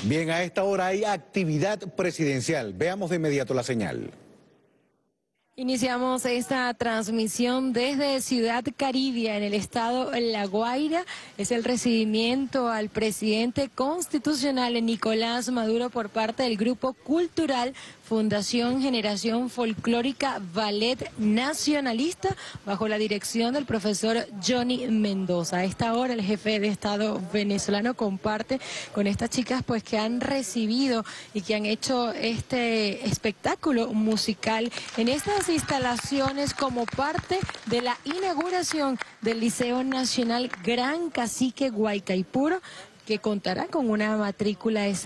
Bien, a esta hora hay actividad presidencial. Veamos de inmediato la señal. Iniciamos esta transmisión desde Ciudad Caribia, en el estado La Guaira. Es el recibimiento al presidente constitucional Nicolás Maduro por parte del Grupo Cultural Fundación Generación Folclórica Ballet Nacionalista, bajo la dirección del profesor Johnny Mendoza. A esta hora el jefe de Estado venezolano comparte con estas chicas pues que han recibido y que han hecho este espectáculo musical en estas instalaciones como parte de la inauguración del Liceo Nacional Gran Cacique Guaycaipuro, que contará con una matrícula de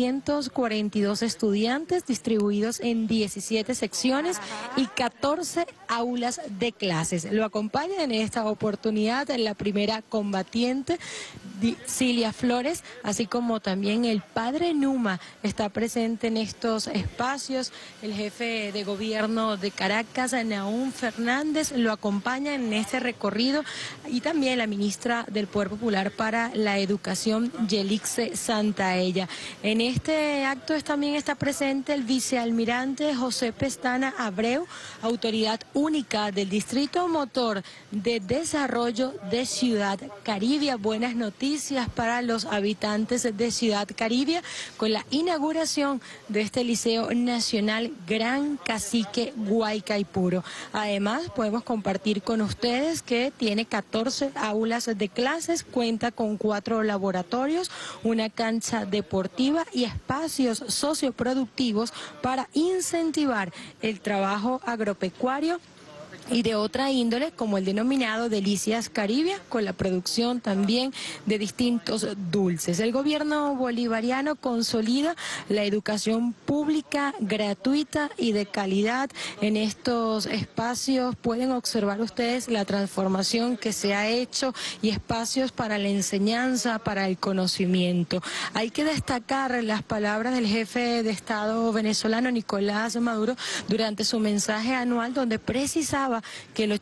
642 estudiantes distribuidos en 17 secciones y 14 aulas de clases. Lo acompaña en esta oportunidad la primera combatiente, Cilia Flores, así como también el padre Numa está presente en estos espacios. El jefe de gobierno de Caracas, Nahum Fernández, lo acompaña en este recorrido, y también la ministra del Poder Popular para la Educación, Yelixe Santaella. En este acto también está presente el vicealmirante José Pestana Abreu, autoridad única del Distrito Motor de Desarrollo de Ciudad Caribia. Buenas noticias para los habitantes de Ciudad Caribia con la inauguración de este Liceo Nacional Gran Cacique Guaycaipuro. Además, podemos compartir con ustedes que tiene 14 aulas de clases, cuenta con 4 laboratorios, una cancha deportiva y espacios socioproductivos para incentivar el trabajo agropecuario y de otra índole, como el denominado Delicias Caribia, con la producción también de distintos dulces. El gobierno bolivariano consolida la educación pública, gratuita y de calidad. En estos espacios pueden observar ustedes la transformación que se ha hecho y espacios para la enseñanza, para el conocimiento. Hay que destacar las palabras del jefe de Estado venezolano, Nicolás Maduro, durante su mensaje anual, donde precisaba que el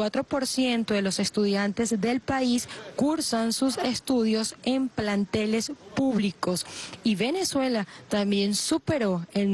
84% de los estudiantes del país cursan sus estudios en planteles públicos, y Venezuela también superó el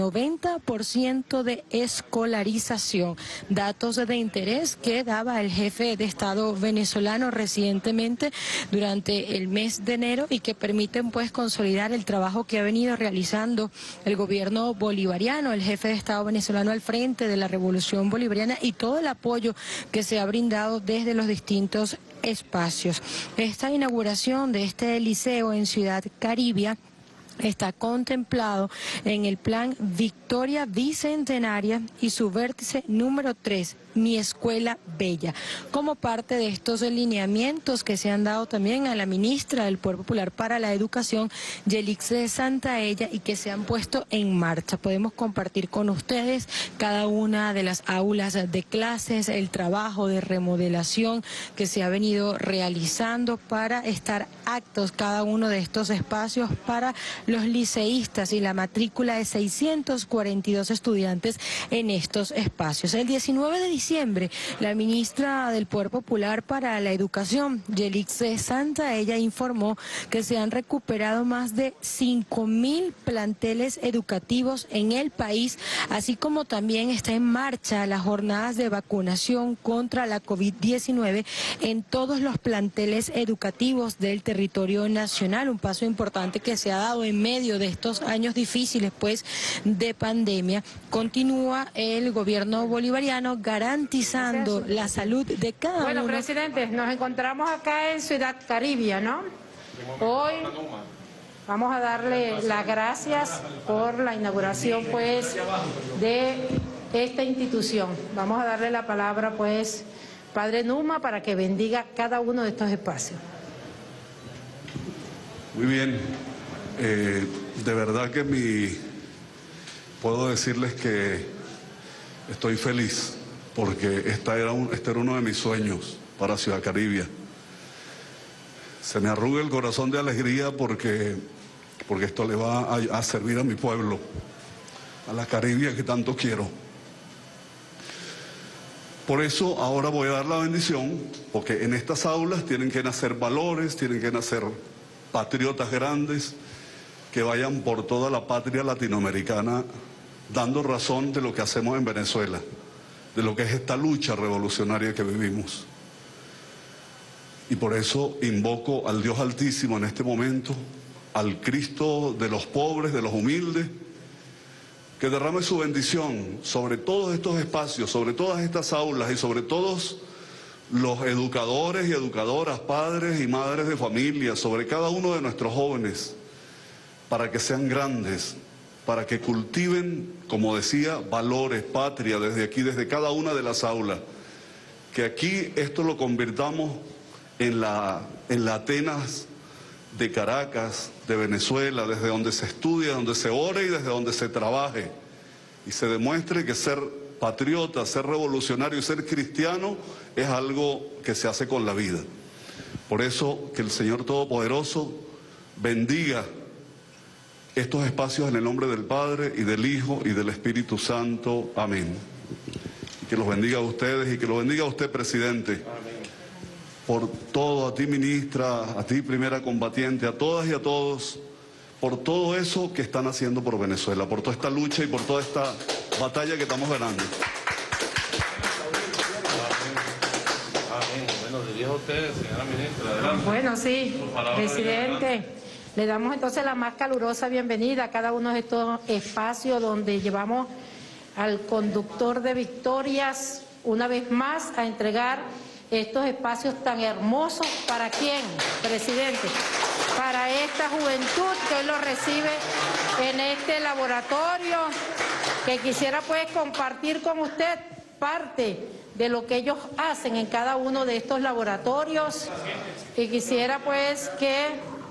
90% de escolarización. Datos de interés que daba el jefe de Estado venezolano recientemente durante el mes de enero, y que permiten pues consolidar el trabajo que ha venido realizando el gobierno bolivariano, el jefe de Estado venezolano al frente de la revolución bolivariana, y todo el apoyo que se ha brindado desde los distintos espacios. Esta inauguración de este liceo en Ciudad Caribia está contemplado en el plan Victoria Bicentenaria y su vértice número 3, Mi Escuela Bella, como parte de estos lineamientos que se han dado también a la ministra del Poder Popular para la Educación, Yelixe Santaella, y que se han puesto en marcha. Podemos compartir con ustedes cada una de las aulas de clases, el trabajo de remodelación que se ha venido realizando para estar aptos cada uno de estos espacios para los liceístas, y la matrícula de 642 estudiantes en estos espacios. El 19 de diciembre, la ministra del Poder Popular para la Educación, Yelixe Santaella, informó que se han recuperado más de 5.000 planteles educativos en el país, así como también está en marcha las jornadas de vacunación contra la COVID-19 en todos los planteles educativos del territorio nacional, un paso importante que se ha dado en medio de estos años difíciles pues de pandemia. Continúa el gobierno bolivariano garantizando la salud de cada uno. Bueno, presidente, nos encontramos acá en Ciudad Caribia, ¿no? Hoy vamos a darle las gracias por la inauguración pues de esta institución. Vamos a darle la palabra pues padre Numa para que bendiga cada uno de estos espacios. Muy bien, de verdad que puedo decirles que estoy feliz, porque este era uno de mis sueños para Ciudad Caribia. Se me arruga el corazón de alegría porque esto le va a servir a mi pueblo, a la Caribia que tanto quiero. Por eso ahora voy a dar la bendición, porque en estas aulas tienen que nacer valores, tienen que nacer patriotas grandes, que vayan por toda la patria latinoamericana dando razón de lo que hacemos en Venezuela, de lo que es esta lucha revolucionaria que vivimos. Y por eso invoco al Dios Altísimo en este momento, al Cristo de los pobres, de los humildes, que derrame su bendición sobre todos estos espacios, sobre todas estas aulas y sobre todos los educadores y educadoras, padres y madres de familia, sobre cada uno de nuestros jóvenes, para que sean grandes, para que cultiven, como decía, valores, patria, desde aquí, desde cada una de las aulas. Que aquí esto lo convirtamos en la Atenas de Caracas, de Venezuela, desde donde se estudia, donde se ore y desde donde se trabaje. Y se demuestre que ser patriota, ser revolucionario y ser cristiano es algo que se hace con la vida. Por eso que el Señor Todopoderoso bendiga estos espacios en el nombre del Padre y del Hijo y del Espíritu Santo. Amén. Y que los bendiga a ustedes y que los bendiga a usted, presidente. Amén. Por todo, a ti, ministra, a ti, primera combatiente, a todas y a todos, por todo eso que están haciendo por Venezuela, por toda esta lucha y por toda esta batalla que estamos ganando. Amén. Bueno, dirijo a usted, señora ministra. Adelante. Bueno, sí, presidente. Le damos entonces la más calurosa bienvenida a cada uno de estos espacios donde llevamos al conductor de victorias una vez más a entregar estos espacios tan hermosos. ¿Para quién, presidente? Para esta juventud que hoy lo recibe en este laboratorio, que quisiera pues compartir con usted parte de lo que ellos hacen en cada uno de estos laboratorios, y quisiera pues que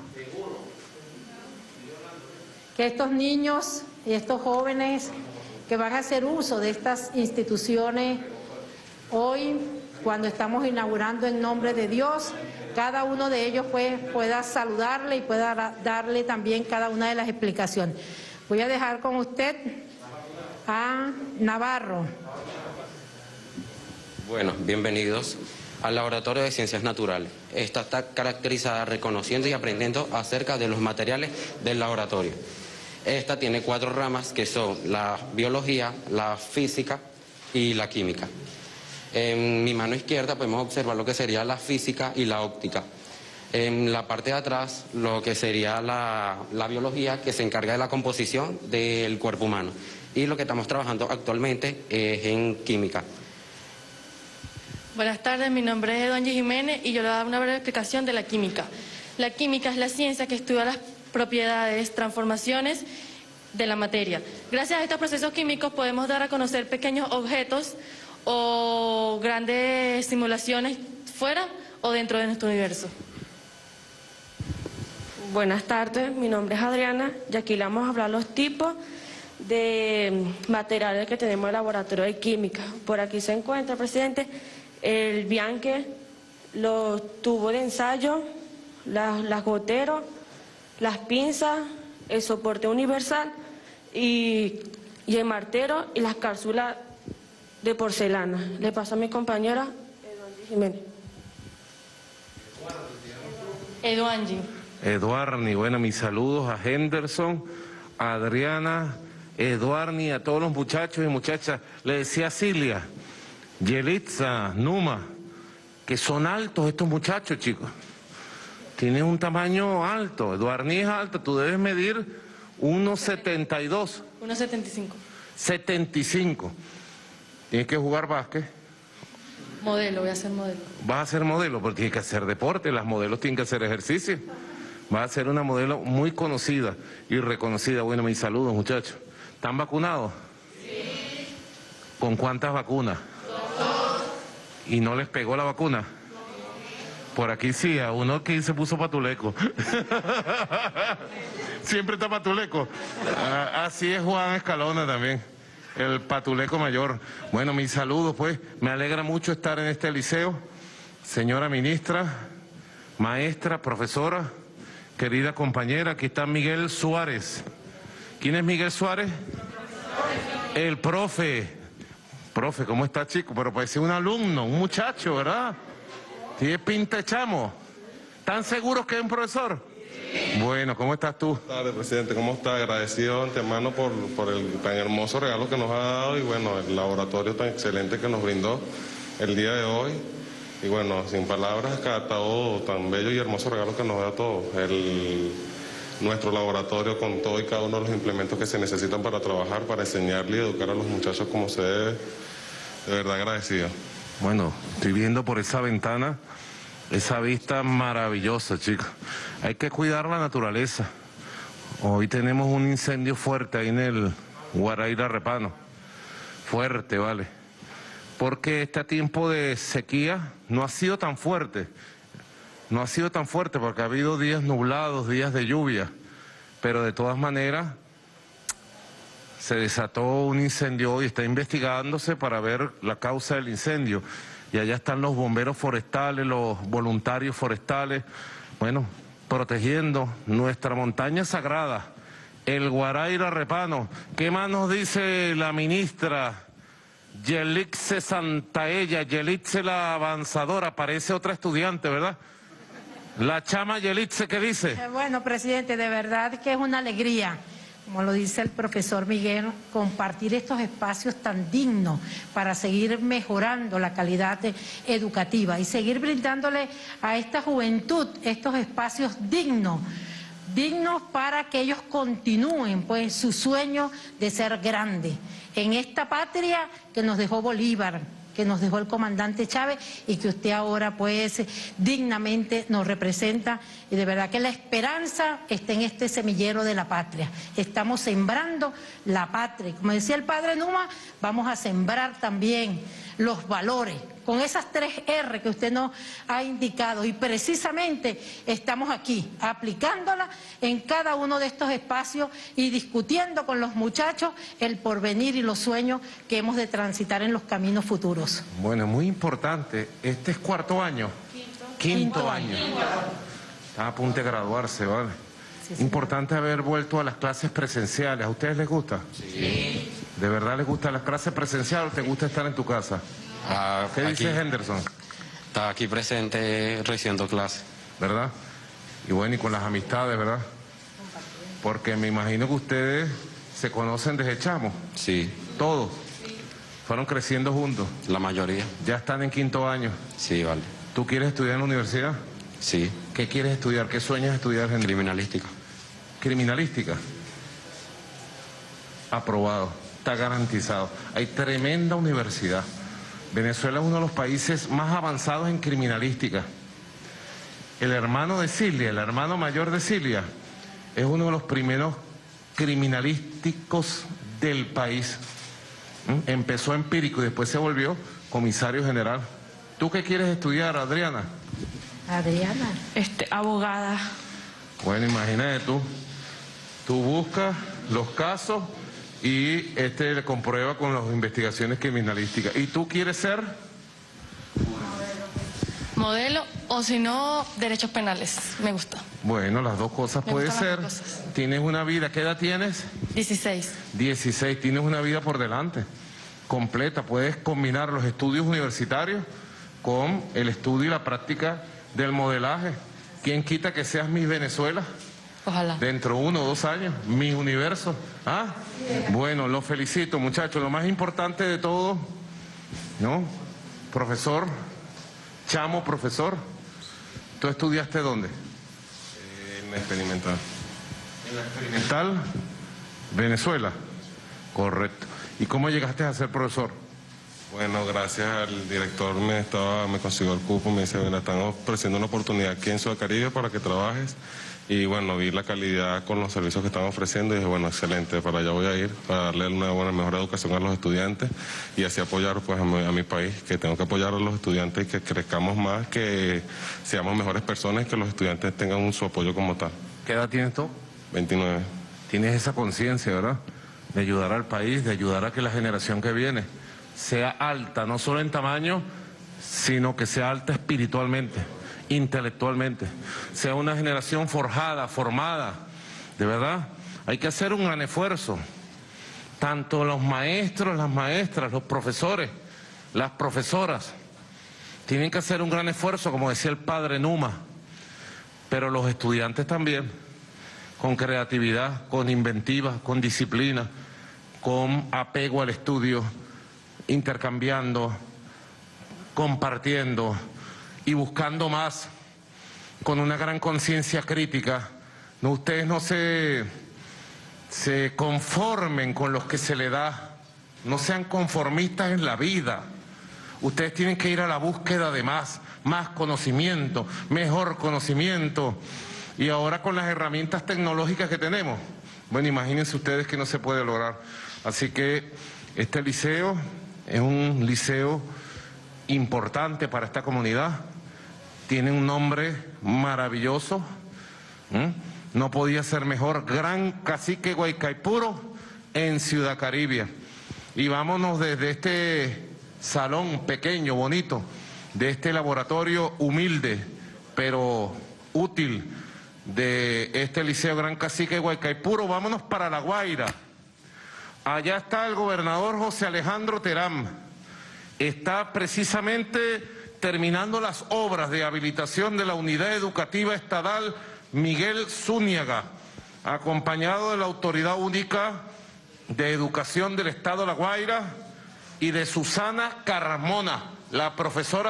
estos niños y estos jóvenes que van a hacer uso de estas instituciones hoy, cuando estamos inaugurando en nombre de Dios, cada uno de ellos pues pueda saludarle y pueda darle también cada una de las explicaciones. Voy a dejar con usted a Navarro. Bueno, bienvenidos al Laboratorio de Ciencias Naturales. Esta está caracterizada reconociendo y aprendiendo acerca de los materiales del laboratorio. Esta tiene 4 ramas que son la biología, la física y la química. En mi mano izquierda podemos observar lo que sería la física y la óptica. En la parte de atrás, lo que sería la biología, que se encarga de la composición del cuerpo humano. Y lo que estamos trabajando actualmente es en química. Buenas tardes, mi nombre es Eduangie Jiménez y yo le voy a dar una breve explicación de la química. La química es la ciencia que estudia las propiedades, transformaciones de la materia. Gracias a estos procesos químicos podemos dar a conocer pequeños objetos o grandes simulaciones fuera o dentro de nuestro universo. Buenas tardes, mi nombre es Adriana y aquí le vamos a hablar los tipos de materiales que tenemos en el laboratorio de química. Por aquí se encuentra, presidente, el bianque, los tubos de ensayo, las goteros, las pinzas, el soporte universal y el martero y las cápsulas de porcelana. Le paso a mi compañera Eduangie Jiménez. Eduarni, bueno, mis saludos a Henderson, a Adriana, Eduarni, a todos los muchachos y muchachas. Le decía a Cilia, Yelitza, Numa, que son altos estos muchachos, chicos. Tienen un tamaño alto. Eduarni es alta, tú debes medir 1,72. 1,75. 75. Tienes que jugar básquet. Modelo, voy a ser modelo. Vas a ser modelo, porque tienes que hacer deporte, las modelos tienen que hacer ejercicio. Vas a ser una modelo muy conocida y reconocida. Bueno, mis saludos, muchachos. ¿Están vacunados? Sí. ¿Con cuántas vacunas? 2. ¿Y no les pegó la vacuna? No. Por aquí sí, a uno que se puso patuleco. Siempre está patuleco. Así es Juan Escalona también, el patuleco mayor. Bueno, mis saludos, pues. Me alegra mucho estar en este liceo. Señora ministra, maestra, profesora, querida compañera, aquí está Miguel Suárez. ¿Quién es Miguel Suárez? El profe. Profe, ¿cómo está, chico? Pero parece un alumno, un muchacho, ¿verdad? Tiene pinta de chamo. ¿Están seguros que es un profesor? Sí. Bueno, ¿cómo estás tú? Buenas tardes, presidente. ¿Cómo está? Agradecido de antemano por el tan hermoso regalo que nos ha dado y bueno, el laboratorio tan excelente que nos brindó el día de hoy. Y bueno, sin palabras, cada todo tan bello y hermoso regalo que nos da todo. Nuestro laboratorio con todo y cada uno de los implementos que se necesitan para trabajar, para enseñarle y educar a los muchachos como se debe. De verdad agradecido. Bueno, estoy viendo por esa ventana esa vista maravillosa, chicos. Hay que cuidar la naturaleza. Hoy tenemos un incendio fuerte ahí en el Guaraíra Repano. Fuerte, ¿vale? Porque este tiempo de sequía no ha sido tan fuerte. No ha sido tan fuerte porque ha habido días nublados, días de lluvia. Pero de todas maneras se desató un incendio y está investigándose para ver la causa del incendio. Y allá están los bomberos forestales, los voluntarios forestales, bueno, protegiendo nuestra montaña sagrada, el Guaraíra Repano. ¿Qué más nos dice la ministra Yelitze Santaella? Yelitze la avanzadora, parece otra estudiante, ¿verdad? La chama Yelitze, ¿qué dice? Bueno, presidente, de verdad que es una alegría, como lo dice el profesor Miguel, compartir estos espacios tan dignos para seguir mejorando la calidad educativa y seguir brindándole a esta juventud estos espacios dignos para que ellos continúen pues su sueño de ser grandes en esta patria que nos dejó Bolívar, que nos dejó el comandante Chávez y que usted ahora pues dignamente nos representa, y de verdad que la esperanza está en este semillero de la patria. Estamos sembrando la patria, como decía el padre Numa, vamos a sembrar también los valores, con esas 3 R que usted nos ha indicado, y precisamente estamos aquí aplicándola en cada uno de estos espacios y discutiendo con los muchachos el porvenir y los sueños que hemos de transitar en los caminos futuros. Bueno, muy importante, este es cuarto año. Quinto año. Está a punto de graduarse, ¿vale? Sí, importante haber vuelto a las clases presenciales. ¿A ustedes les gusta? Sí. ¿De verdad les gustan las clases presenciales o te gusta estar en tu casa? ¿Qué dice Henderson? Está aquí presente recibiendo clases. ¿Verdad? Y bueno, y con las amistades, ¿verdad? Porque me imagino que ustedes se conocen desde chamos. Sí. ¿Todos? Sí. ¿Fueron creciendo juntos? La mayoría. ¿Ya están en quinto año? Sí, vale. ¿Tú quieres estudiar en la universidad? Sí. ¿Qué quieres estudiar? ¿Qué sueñas estudiar, Henderson? Criminalística. ¿Criminalística? Aprobado. Está garantizado. Hay tremenda universidad. Venezuela es uno de los países más avanzados en criminalística. El hermano de Cilia, el hermano mayor de Cilia, es uno de los primeros criminalísticos del país. Empezó empírico y después se volvió comisario general. ¿Tú qué quieres estudiar, Adriana? Adriana. Abogada. Bueno, imagínate tú. Tú buscas los casos y le comprueba con las investigaciones criminalísticas. ¿Y tú quieres ser? Modelo o si no, derechos penales. Me gusta. Bueno, las dos cosas puede ser. Tienes una vida, ¿qué edad tienes? 16. 16, tienes una vida por delante, completa. Puedes combinar los estudios universitarios con el estudio y la práctica del modelaje. ¿Quién quita que seas Miss Venezuela? Ojalá. Dentro de 1 o 2 años, Miss Universo. ¿Ah? Bueno, los felicito, muchachos. Lo más importante de todo, ¿no? Profesor, chamo profesor, ¿tú estudiaste dónde? En la experimental. En la experimental, Venezuela. Correcto. ¿Y cómo llegaste a ser profesor? Bueno, gracias al director me consiguió el cupo, me dice, mira, están ofreciendo una oportunidad aquí en Ciudad Caribe para que trabajes. Y bueno, vi la calidad con los servicios que están ofreciendo y dije, bueno, excelente, para allá voy a ir, para darle una buena, mejor educación a los estudiantes y así apoyar pues a mi país, que tengo que apoyar a los estudiantes y que crezcamos más, que seamos mejores personas y que los estudiantes tengan su apoyo como tal. ¿Qué edad tienes tú? 29. Tienes esa conciencia, ¿verdad? De ayudar al país, de ayudar a que la generación que viene sea alta, no solo en tamaño, sino que sea alta espiritualmente, intelectualmente, sea una generación forjada, formada, de verdad. Hay que hacer un gran esfuerzo, tanto los maestros, las maestras, los profesores, las profesoras, tienen que hacer un gran esfuerzo, como decía el padre Numa, pero los estudiantes también. con creatividad, con inventiva, con disciplina, con apego al estudio, intercambiando, compartiendo y buscando más, con una gran conciencia crítica. No, ustedes no se conformen con lo que se les da, no sean conformistas en la vida. Ustedes tienen que ir a la búsqueda de más conocimiento, mejor conocimiento. Y ahora con las herramientas tecnológicas que tenemos, bueno, imagínense ustedes que no se puede lograr. Así que este liceo es un liceo importante para esta comunidad, tiene un nombre maravilloso, no podía ser mejor, Gran Cacique Guaycaipuro en Ciudad Caribia. Y vámonos desde este salón pequeño, bonito, de este laboratorio humilde, pero útil, de este Liceo Gran Cacique Guaycaipuro, vámonos para La Guaira. Allá está el gobernador José Alejandro Terán, está precisamente terminando las obras de habilitación de la Unidad Educativa Estatal Miguel Zúñiga, acompañado de la Autoridad Única de Educación del Estado de La Guaira y de Susana Carmona, la profesora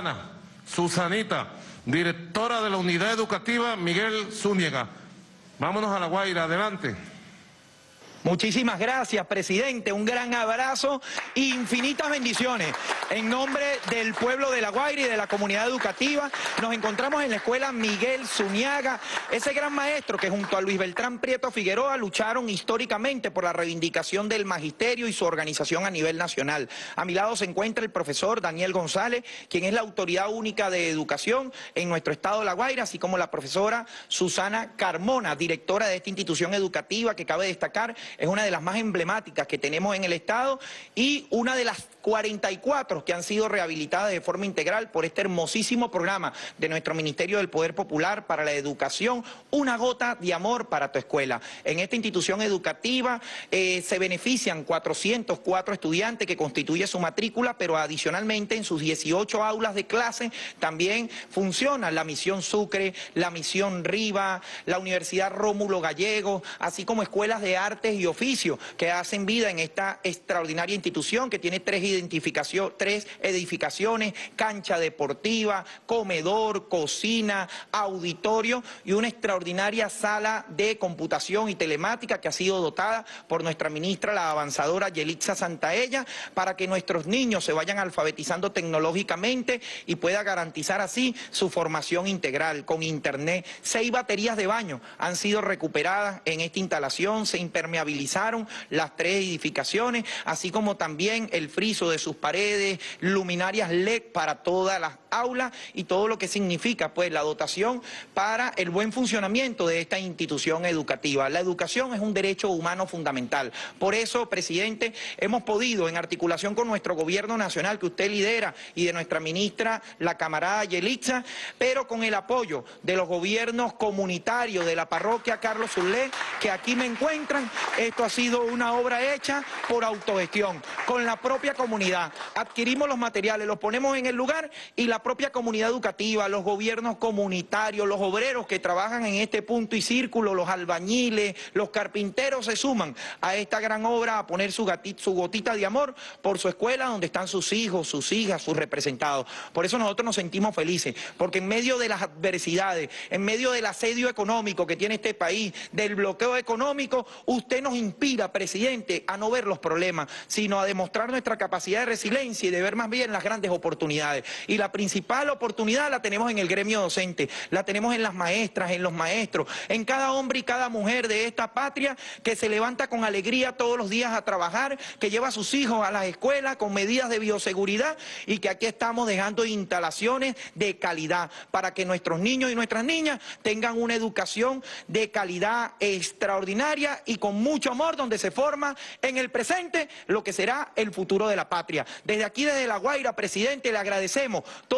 Susanita, directora de la Unidad Educativa Miguel Zúñiga. Vámonos a La Guaira, adelante. Muchísimas gracias, presidente. Un gran abrazo e infinitas bendiciones. En nombre del pueblo de La Guaira y de la comunidad educativa, nos encontramos en la escuela Miguel Zúñiga, ese gran maestro que junto a Luis Beltrán Prieto Figueroa lucharon históricamente por la reivindicación del magisterio y su organización a nivel nacional. A mi lado se encuentra el profesor Daniel González, quien es la autoridad única de educación en nuestro estado de La Guaira, así como la profesora Susana Carmona, directora de esta institución educativa que cabe destacar es una de las más emblemáticas que tenemos en el estado y una de las 44 que han sido rehabilitadas de forma integral por este hermosísimo programa de nuestro Ministerio del Poder Popular para la Educación, Una Gota de Amor para tu Escuela. En esta institución educativa se benefician 404 estudiantes que constituye su matrícula, pero adicionalmente en sus 18 aulas de clase también funcionan la Misión Sucre, la Misión Riva, la Universidad Rómulo Gallego, así como escuelas de artes y oficios que hacen vida en esta extraordinaria institución que tiene tres edificaciones, cancha deportiva, comedor, cocina, auditorio y una extraordinaria sala de computación y telemática que ha sido dotada por nuestra ministra, la avanzadora Yelitza Santaella, para que nuestros niños se vayan alfabetizando tecnológicamente y pueda garantizar así su formación integral con internet. 6 baterías de baño han sido recuperadas en esta instalación, se impermeabilizaron las 3 edificaciones, así como también el friso de sus paredes, luminarias LED para todas las aulas y todo lo que significa pues la dotación para el buen funcionamiento de esta institución educativa. La educación es un derecho humano fundamental. Por eso, presidente, hemos podido, en articulación con nuestro gobierno nacional que usted lidera y de nuestra ministra, la camarada Yelitza, pero con el apoyo de los gobiernos comunitarios de la parroquia Carlos Zulé, que aquí me encuentran, esto ha sido una obra hecha por autogestión, con la propia comunidad. Adquirimos los materiales, los ponemos en el lugar y la propia comunidad educativa, los gobiernos comunitarios, los obreros que trabajan en este punto y círculo, los albañiles, los carpinteros se suman a esta gran obra a poner su gotita de amor por su escuela donde están sus hijos, sus hijas, sus representados. Por eso nosotros nos sentimos felices, porque en medio de las adversidades, en medio del asedio económico que tiene este país, del bloqueo económico, usted nos inspira, presidente, a no ver los problemas, sino a demostrar nuestra capacidad de resiliencia y de ver más bien las grandes oportunidades. Y la principal oportunidad la tenemos en el gremio docente, la tenemos en las maestras, en los maestros, en cada hombre y cada mujer de esta patria que se levanta con alegría todos los días a trabajar, que lleva a sus hijos a las escuelas con medidas de bioseguridad y que aquí estamos dejando instalaciones de calidad para que nuestros niños y nuestras niñas tengan una educación de calidad extraordinaria y con mucho amor, donde se forma en el presente lo que será el futuro de la patria. Desde aquí, desde La Guaira, presidente, le agradecemos todo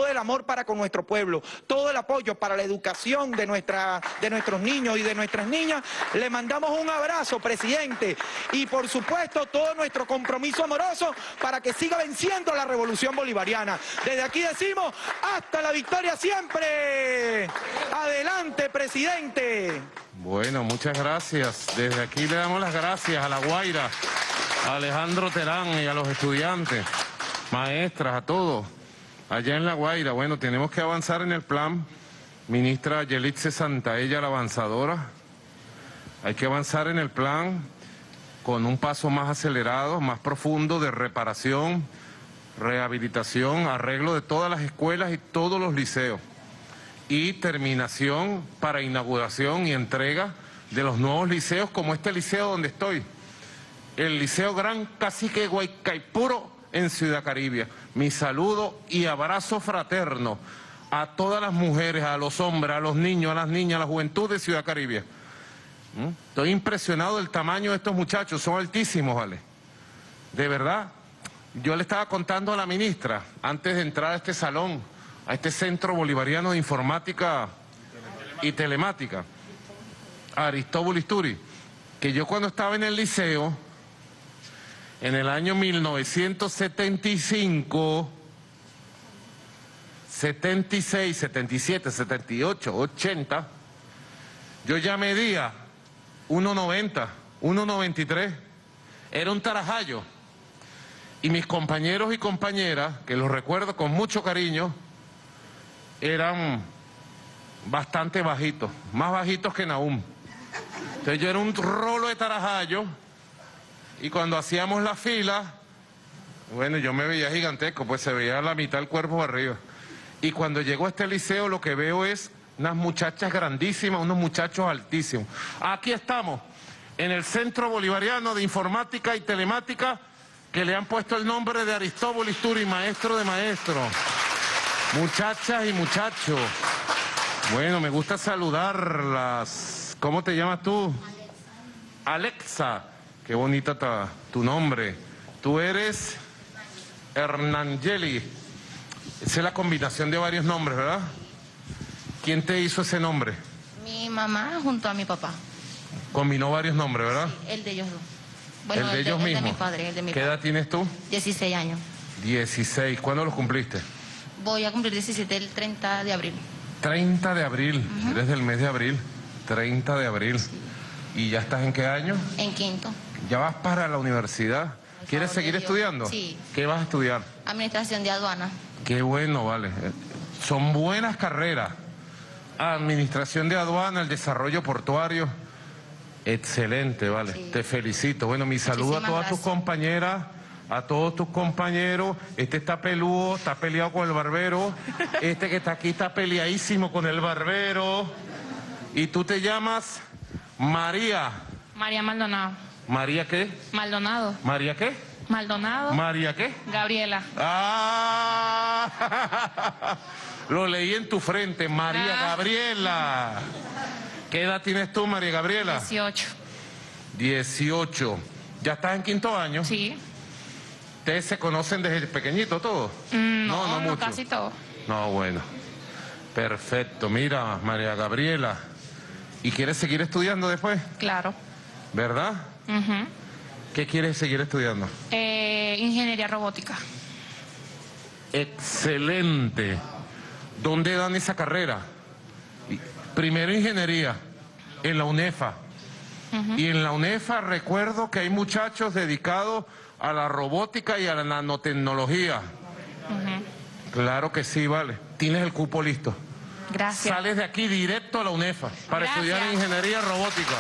todo el amor para con nuestro pueblo, todo el apoyo para la educación de nuestros niños y de nuestras niñas. Le mandamos un abrazo, presidente, y por supuesto todo nuestro compromiso amoroso para que siga venciendo la revolución bolivariana. Desde aquí decimos, hasta la victoria siempre. Adelante, presidente. Bueno, muchas gracias. Desde aquí le damos las gracias a La Guaira, a Alejandro Terán y a los estudiantes, maestras, a todos, allá en La Guaira. Bueno, tenemos que avanzar en el plan. Ministra Yelitze Santaella, la avanzadora. Hay que avanzar en el plan con un paso más acelerado, más profundo de reparación, rehabilitación, arreglo de todas las escuelas y todos los liceos. Y terminación para inauguración y entrega de los nuevos liceos, como este liceo donde estoy, el Liceo Gran Cacique Guaycaipuro en Ciudad Caribia. Mi saludo y abrazo fraterno a todas las mujeres, a los hombres, a los niños, a las niñas, a la juventud de Ciudad Caribia. Estoy impresionado del tamaño de estos muchachos, son altísimos, ¿vale? De verdad, yo le estaba contando a la ministra, antes de entrar a este salón, a este Centro Bolivariano de Informática y Telemática, a Aristóbulo Isturi, que yo cuando estaba en el liceo, en el año 1975, 76, 77, 78, 80, yo ya medía 1,90, 1,93, era un tarajayo. Y mis compañeros y compañeras, que los recuerdo con mucho cariño, eran bastante bajitos, más bajitos que Nahum. Entonces yo era un rolo de tarajayo y cuando hacíamos la fila, bueno, yo me veía gigantesco, pues se veía la mitad del cuerpo arriba. Y cuando llego a este liceo lo que veo es unas muchachas grandísimas, unos muchachos altísimos. Aquí estamos, en el Centro Bolivariano de Informática y Telemática, que le han puesto el nombre de Aristóbulo Isturi, maestro de maestros. Muchachas y muchachos, bueno, me gusta saludarlas. ¿Cómo te llamas tú? Alexa. Qué bonita tu nombre. Tú eres Hernangeli. Esa es la combinación de varios nombres, ¿verdad? ¿Quién te hizo ese nombre? Mi mamá junto a mi papá. Combinó varios nombres, ¿verdad? Sí, el de ellos dos. Bueno, el de ellos mismos. El de mi padre, el de mi ¿Qué edad tienes tú? 16 años. 16. ¿Cuándo los cumpliste? Voy a cumplir 17 el 30 de abril. 30 de abril. Eres del mes de abril. 30 de abril. Sí. ¿Y ya estás en qué año? En quinto. ¿Ya vas para la universidad? ¿Quieres seguir estudiando? Sí. ¿Qué vas a estudiar? Administración de aduana. Qué bueno, vale. Son buenas carreras. Administración de aduana, el desarrollo portuario. Excelente, vale. Sí. Te felicito. Bueno, mi saludo a todas tus compañeras, a todos tus compañeros. Este está peludo, está peleado con el barbero. Este que está aquí está peleadísimo con el barbero. ¿Y tú te llamas? María. María Maldonado. ¿María qué? Maldonado. ¿María qué? Maldonado. ¿María qué? Gabriela. ¡Ah! Lo leí en tu frente, María Gabriela. ¿Qué edad tienes tú, María Gabriela? 18. 18. ¿Ya estás en quinto año? Sí. ¿Ustedes se conocen desde pequeñito todos? No mucho. Casi todo. No, bueno. Perfecto. Mira, María Gabriela. ¿Y quieres seguir estudiando después? Claro. ¿Verdad? ¿Qué quieres seguir estudiando? Ingeniería robótica. Excelente. ¿Dónde dan esa carrera? Primero ingeniería, en la UNEFA. Y en la UNEFA recuerdo que hay muchachos dedicados a la robótica y a la nanotecnología. Claro que sí, vale. Tienes el cupo listo. Gracias. Sales de aquí directo a la UNEFA para estudiar ingeniería robótica.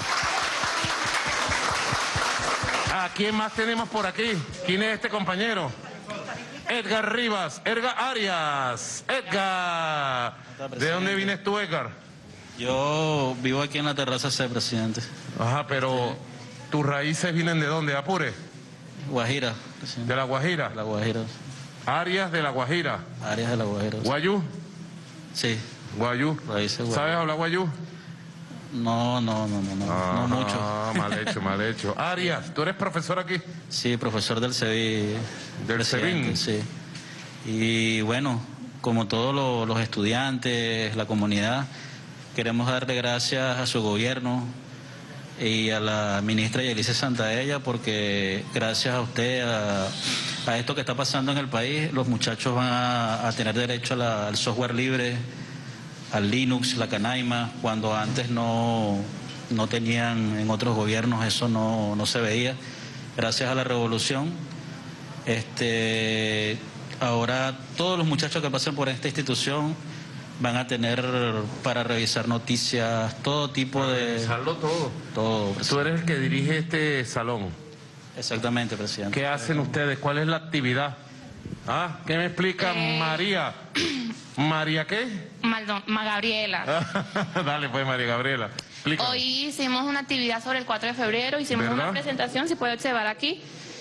¿A quién más tenemos por aquí? ¿Quién es este compañero? Edgar Rivas, Edgar Arias. Edgar. ¿De dónde vienes tú, Edgar? Yo vivo aquí en la terraza C, presidente. Ajá, pero ¿tus raíces vienen de dónde? ¿Apure? Guajira, presidente. ¿De la Guajira? De la Guajira. Arias de la Guajira. Arias de la Guajira. ¿Guayú? Sí. ¿Guayú? ¿Sabes hablar guayú? No mucho. Mal hecho. Arias, ¿tú eres profesor aquí? Sí, profesor del CEBI. ¿Del CEBIN? Sí. Y bueno, como todos los estudiantes, la comunidad, queremos darle gracias a su gobierno y a la ministra Yelice Santaella, porque gracias a usted, a esto que está pasando en el país, los muchachos van a tener derecho al software libre, al Linux, la Canaima, cuando antes no tenían, en otros gobiernos eso no se veía. Gracias a la revolución, ahora todos los muchachos que pasen por esta institución van a tener para revisar noticias, todo tipo de... Revisarlo todo. Todo. Tú eres el que dirige este salón. Exactamente, presidente. ¿Qué hacen ustedes? ¿Cuál es la actividad? ¿Ah? ¿Qué me explica María? ¿María qué? Gabriela. Dale pues, María Gabriela. Explícame. Hoy hicimos una actividad sobre el 4 de febrero, hicimos ¿verdad? una presentación, si puede observar aquí.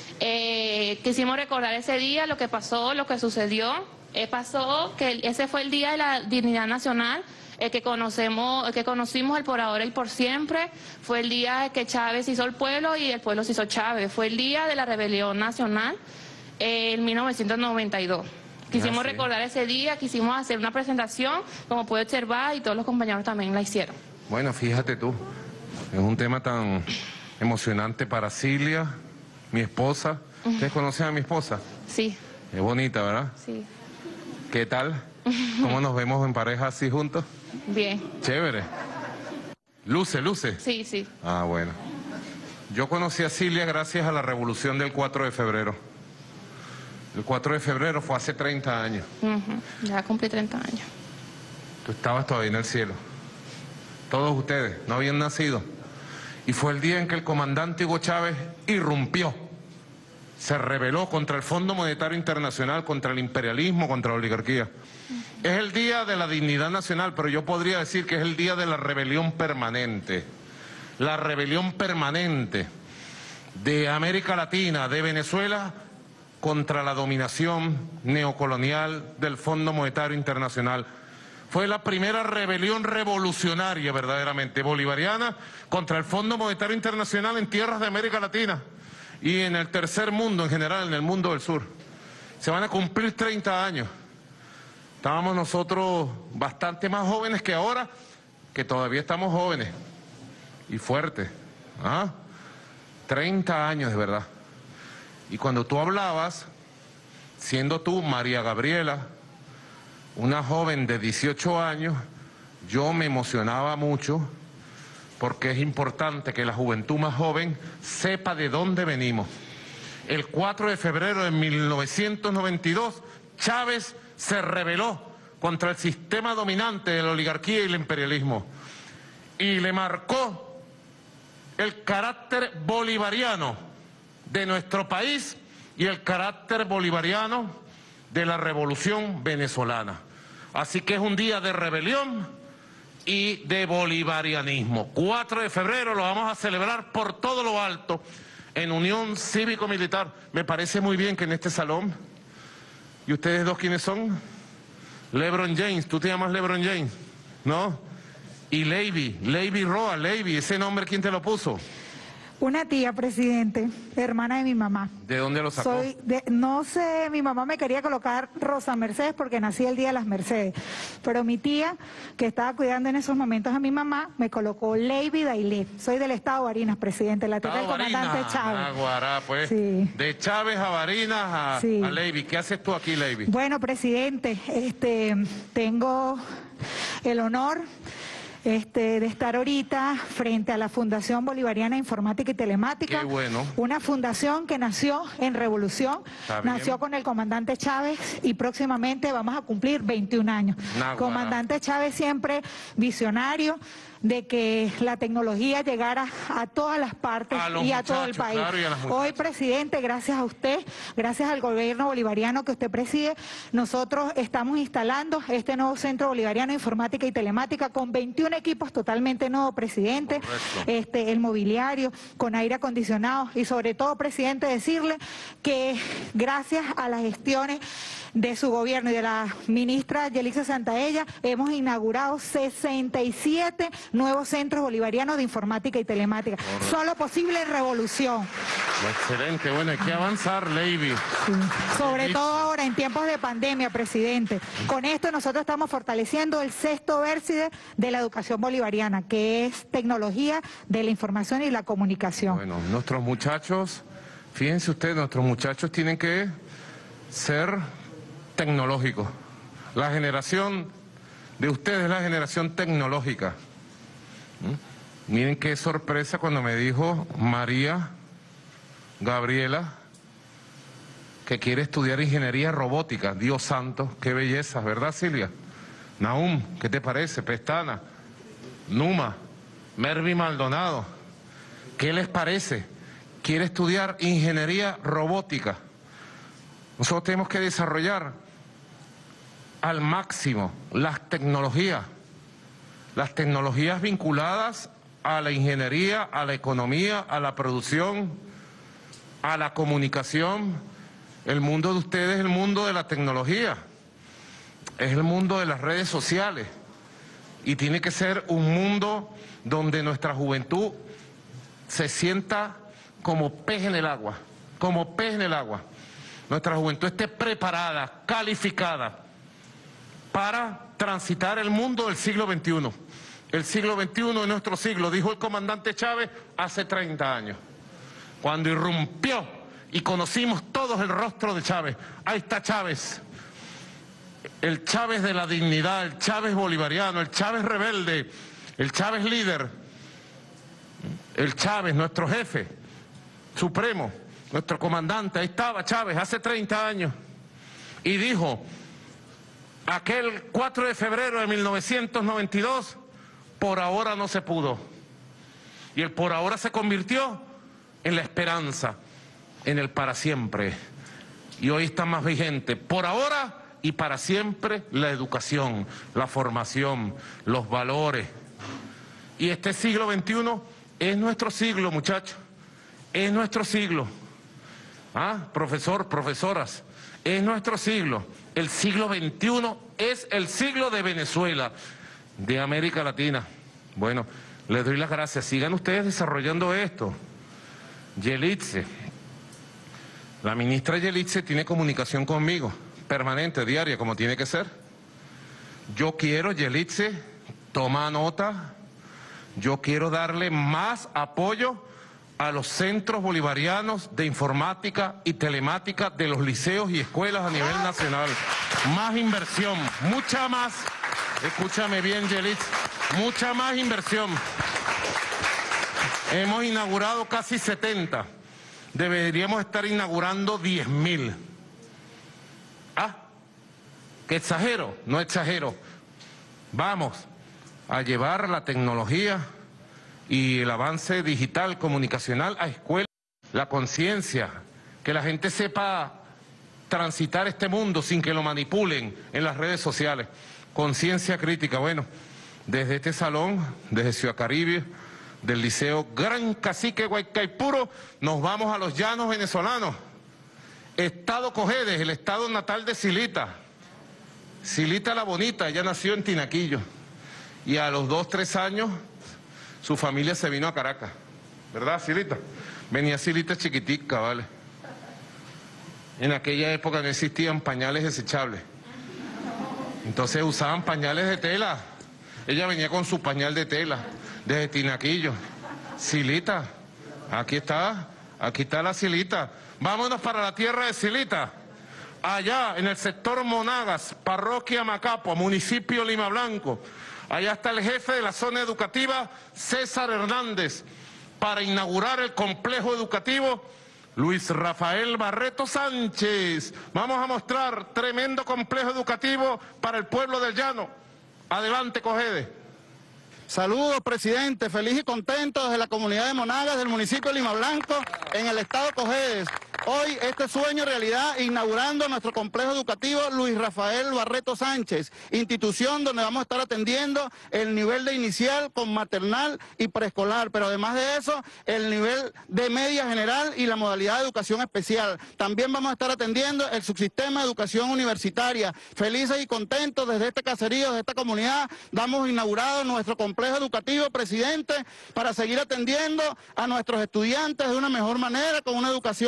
Quisimos recordar ese día, lo que pasó, lo que sucedió. Pasó que ese fue el Día de la Dignidad Nacional, que conocimos el por ahora y por siempre. Fue el día que Chávez hizo el pueblo y el pueblo se hizo Chávez. Fue el día de la rebelión nacional en 1992. Quisimos recordar ese día, quisimos hacer una presentación, como puede observar, y todos los compañeros también la hicieron. Bueno, fíjate tú, es un tema tan emocionante para Cilia, mi esposa. ¿Ustedes conocen a mi esposa? Sí. Es bonita, ¿verdad? Sí. ¿Qué tal? ¿Cómo nos vemos en pareja así juntos? Bien. Chévere. ¿Luce, luce? Sí, sí. Ah, bueno. Yo conocí a Cilia gracias a la revolución del 4 de febrero. El 4 de febrero fue hace 30 años. Ya cumplí 30 años. Tú estabas todavía en el cielo. Todos ustedes no habían nacido. Y fue el día en que el comandante Hugo Chávez irrumpió. Se rebeló contra el Fondo Monetario Internacional, contra el imperialismo, contra la oligarquía. Es el día de la dignidad nacional, pero yo podría decir que es el día de la rebelión permanente. La rebelión permanente de América Latina, de Venezuela, contra la dominación neocolonial del Fondo Monetario Internacional. Fue la primera rebelión revolucionaria, verdaderamente, bolivariana, contra el Fondo Monetario Internacional en tierras de América Latina y en el tercer mundo en general, en el mundo del sur. Se van a cumplir 30 años. Estábamos nosotros bastante más jóvenes que ahora, que todavía estamos jóvenes y fuertes. 30 años de verdad. Y cuando tú hablabas, siendo tú María Gabriela, una joven de 18 años, yo me emocionaba mucho, porque es importante que la juventud más joven sepa de dónde venimos. El 4 de febrero de 1992, Chávez se rebeló contra el sistema dominante de la oligarquía y el imperialismo y le marcó el carácter bolivariano de nuestro país y el carácter bolivariano de la revolución venezolana. Así que es un día de rebelión y de bolivarianismo. 4 de febrero lo vamos a celebrar por todo lo alto en Unión Cívico-Militar. Me parece muy bien que en este salón, ¿y ustedes dos quiénes son? LeBron James, ¿tú te llamas LeBron James? ¿No? Y Lady Roa, Lady, ¿ese nombre quién te lo puso? Una tía, presidente, hermana de mi mamá. ¿De dónde lo sacó? No sé, mi mamá me quería colocar Rosa Mercedes porque nací el día de las Mercedes, pero mi tía, que estaba cuidando en esos momentos a mi mamá, me colocó Lady Dailé. Soy del estado de Barinas, presidente, la tierra del comandante Chávez. Guará, pues. Sí. De Chávez a Barinas a Lady. ¿Qué haces tú aquí, Lady? Bueno, presidente, tengo el honor de estar ahorita frente a la Fundación Bolivariana de Informática y Telemática. Qué bueno. Una fundación que nació en revolución, nació con el comandante Chávez y próximamente vamos a cumplir 21 años. Comandante Chávez siempre visionario de que la tecnología llegara a todas las partes y a todo el país. Claro, hoy, presidente, gracias a usted, gracias al gobierno bolivariano que usted preside, nosotros estamos instalando este nuevo Centro Bolivariano de Informática y Telemática con 21 equipos totalmente nuevos, presidente, el mobiliario, con aire acondicionado y sobre todo, presidente, decirle que gracias a las gestiones de su gobierno y de la ministra Yelice Santaella, hemos inaugurado 67 nuevos centros bolivarianos de informática y telemática. Solo posible en revolución. Excelente, bueno, hay que avanzar, Lady. Sí. Sobre todo ahora en tiempos de pandemia, presidente. Con esto nosotros estamos fortaleciendo el sexto vértice de la educación bolivariana, que es tecnología de la información y la comunicación. Bueno, nuestros muchachos, fíjense ustedes, nuestros muchachos tienen que ser tecnológicos. La generación de ustedes es la generación tecnológica. Miren qué sorpresa cuando me dijo María Gabriela que quiere estudiar ingeniería robótica. Dios santo, qué belleza, ¿verdad, Silvia? Nahum, ¿qué te parece? Pestana, Numa, Mervi Maldonado, ¿qué les parece? Quiere estudiar ingeniería robótica. Nosotros tenemos que desarrollar al máximo las tecnologías vinculadas a la ingeniería, a la economía, a la producción, a la comunicación. El mundo de ustedes es el mundo de la tecnología, es el mundo de las redes sociales y tiene que ser un mundo donde nuestra juventud se sienta como pez en el agua, como pez en el agua. Nuestra juventud esté preparada, calificada para transitar el mundo del siglo XXI. El siglo XXI es nuestro siglo, dijo el comandante Chávez hace 30 años, cuando irrumpió y conocimos todos el rostro de Chávez. Ahí está Chávez, el Chávez de la dignidad, el Chávez bolivariano, el Chávez rebelde, el Chávez líder, el Chávez, nuestro jefe supremo, nuestro comandante. Ahí estaba Chávez hace 30 años y dijo, aquel 4 de febrero de 1992, por ahora no se pudo. Y el por ahora se convirtió en la esperanza, en el para siempre. Y hoy está más vigente, por ahora y para siempre, la educación, la formación, los valores. Y este siglo XXI es nuestro siglo, muchachos, es nuestro siglo. Profesor, profesoras, es nuestro siglo. El siglo XXI es el siglo de Venezuela, de América Latina. Bueno, les doy las gracias. Sigan ustedes desarrollando esto. Yelitze, la ministra Yelitze tiene comunicación conmigo, permanente, diaria, como tiene que ser. Yo quiero, Yelitze, toma nota, yo quiero darle más apoyo a los centros bolivarianos de informática y telemática de los liceos y escuelas a nivel nacional. Más inversión, mucha más, escúchame bien, Yelitze, mucha más inversión. Hemos inaugurado casi 70, deberíamos estar inaugurando 10.000. ¿Que exagero? No exagero. Vamos a llevar la tecnología y el avance digital, comunicacional a escuelas, la conciencia, que la gente sepa transitar este mundo sin que lo manipulen en las redes sociales. Conciencia crítica. Bueno, desde este salón, desde Ciudad Caribe, del Liceo Gran Cacique Guaycaipuro, nos vamos a los llanos venezolanos. Estado Cojedes, el estado natal de Silita. Silita la Bonita, ella nació en Tinaquillo. Y a los 2, 3 años, su familia se vino a Caracas. ¿Verdad, Silita? Venía Silita chiquitica, ¿vale? En aquella época no existían pañales desechables. Entonces usaban pañales de tela. Ella venía con su pañal de tela, desde Tinaquillo. Silita, aquí está la Silita. Vámonos para la tierra de Silita. Allá en el sector Monagas, parroquia Macapo, municipio Lima Blanco. Allá está el jefe de la zona educativa, César Hernández, para inaugurar el complejo educativo Luis Rafael Barreto Sánchez. Vamos a mostrar tremendo complejo educativo para el pueblo del llano. Adelante, Cojedes. Saludos, presidente. Feliz y contento desde la comunidad de Monagas, del municipio de Lima Blanco, en el estado Cojedes. Hoy este sueño realidad, inaugurando nuestro complejo educativo Luis Rafael Barreto Sánchez, institución donde vamos a estar atendiendo el nivel de inicial con maternal y preescolar, pero además de eso, el nivel de media general y la modalidad de educación especial. También vamos a estar atendiendo el subsistema de educación universitaria. Felices y contentos desde este caserío, desde esta comunidad, damos inaugurado nuestro complejo educativo, presidente, para seguir atendiendo a nuestros estudiantes de una mejor manera, con una educación de calidad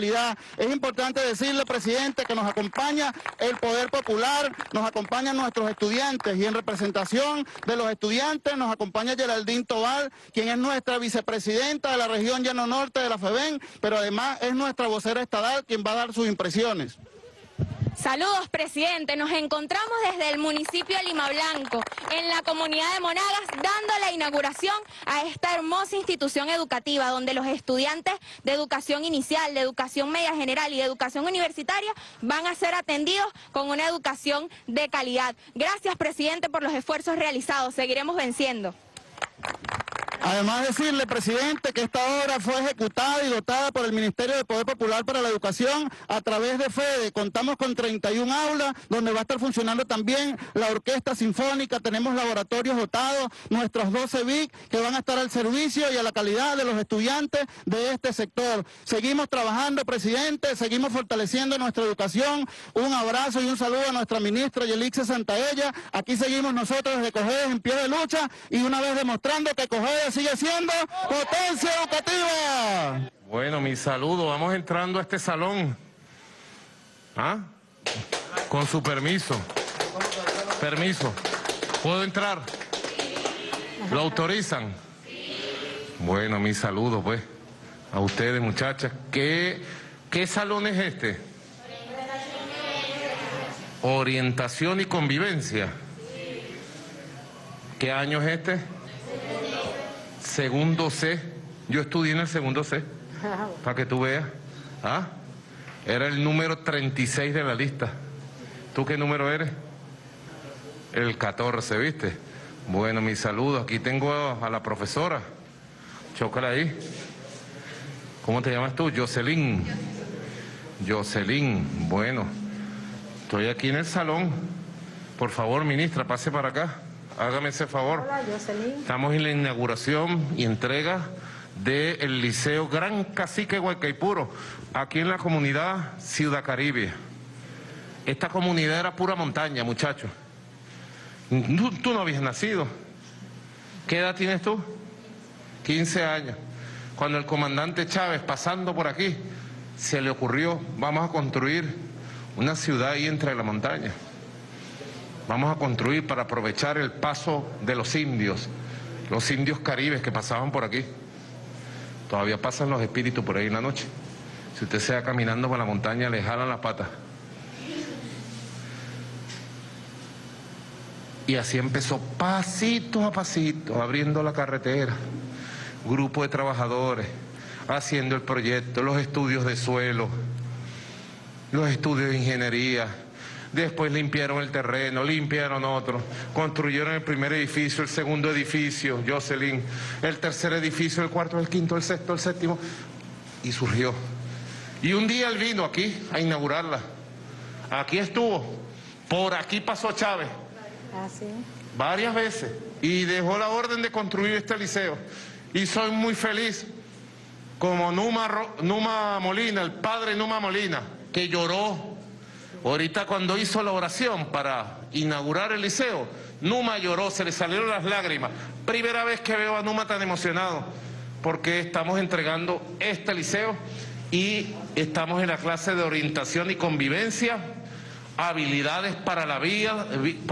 calidad. Es importante decirle, presidente, que nos acompaña el Poder Popular, nos acompañan nuestros estudiantes y en representación de los estudiantes nos acompaña Geraldine Tobal, quien es nuestra vicepresidenta de la región Llano Norte de la FEBEN, pero además es nuestra vocera estadal, quien va a dar sus impresiones. Saludos, presidente. Nos encontramos desde el municipio de Lima Blanco, en la comunidad de Monagas, dando la inauguración a esta hermosa institución educativa, donde los estudiantes de educación inicial, de educación media general y de educación universitaria van a ser atendidos con una educación de calidad. Gracias, presidente, por los esfuerzos realizados. Seguiremos venciendo. Además decirle, presidente, que esta obra fue ejecutada y dotada por el Ministerio de Poder Popular para la Educación a través de FEDE. Contamos con 31 aulas, donde va a estar funcionando también la orquesta sinfónica, tenemos laboratorios dotados, nuestros 12 BIC que van a estar al servicio y a la calidad de los estudiantes de este sector. Seguimos trabajando, presidente, seguimos fortaleciendo nuestra educación. Un abrazo y un saludo a nuestra ministra Yelixe Santaella. Aquí seguimos nosotros desde Cojedes en pie de lucha y una vez demostrando que Cojedes sigue siendo potencia educativa. Bueno, mi saludo. Vamos entrando a este salón. ¿Ah? Con su permiso. Permiso. ¿Puedo entrar? ¿Lo autorizan? Bueno, mi saludo, pues. A ustedes, muchachas. ¿Qué salón es este? Orientación y convivencia. ¿Qué año es este? Segundo C. Yo estudié en el segundo C, para que tú veas. ¿Ah? Era el número 36 de la lista. ¿Tú qué número eres? El 14, ¿viste? Bueno, mi saludo. Aquí tengo a la profesora. Chócala ahí. ¿Cómo te llamas tú? Jocelyn. Jocelyn. Bueno, estoy aquí en el salón. Por favor, ministra, pase para acá. Hágame ese favor. Hola, Jocelyn. Estamos en la inauguración y entrega del Liceo Gran Cacique Guaycaipuro, aquí en la comunidad Ciudad Caribe. Esta comunidad era pura montaña, muchachos. Tú no habías nacido. ¿Qué edad tienes tú? 15 años. Cuando el comandante Chávez, pasando por aquí, se le ocurrió, vamos a construir una ciudad ahí entre la montaña. Vamos a construir para aprovechar el paso de los indios caribes que pasaban por aquí. Todavía pasan los espíritus por ahí en la noche. Si usted se va caminando por la montaña, le jalan las patas. Y así empezó, pasito a pasito, abriendo la carretera. Grupo de trabajadores, haciendo el proyecto, los estudios de suelo, los estudios de ingeniería. Después limpiaron el terreno, limpiaron otro, construyeron el primer edificio, el segundo edificio, Jocelyn, el tercer edificio, el cuarto, el quinto, el sexto, el séptimo, y surgió. Y un día él vino aquí a inaugurarla. Aquí estuvo, por aquí pasó Chávez, varias veces, y dejó la orden de construir este liceo. Y soy muy feliz, como Numa Molina, el padre Numa Molina, que lloró. Ahorita cuando hizo la oración para inaugurar el liceo, Numa lloró, se le salieron las lágrimas. Primera vez que veo a Numa tan emocionado, porque estamos entregando este liceo y estamos en la clase de orientación y convivencia, habilidades para la vida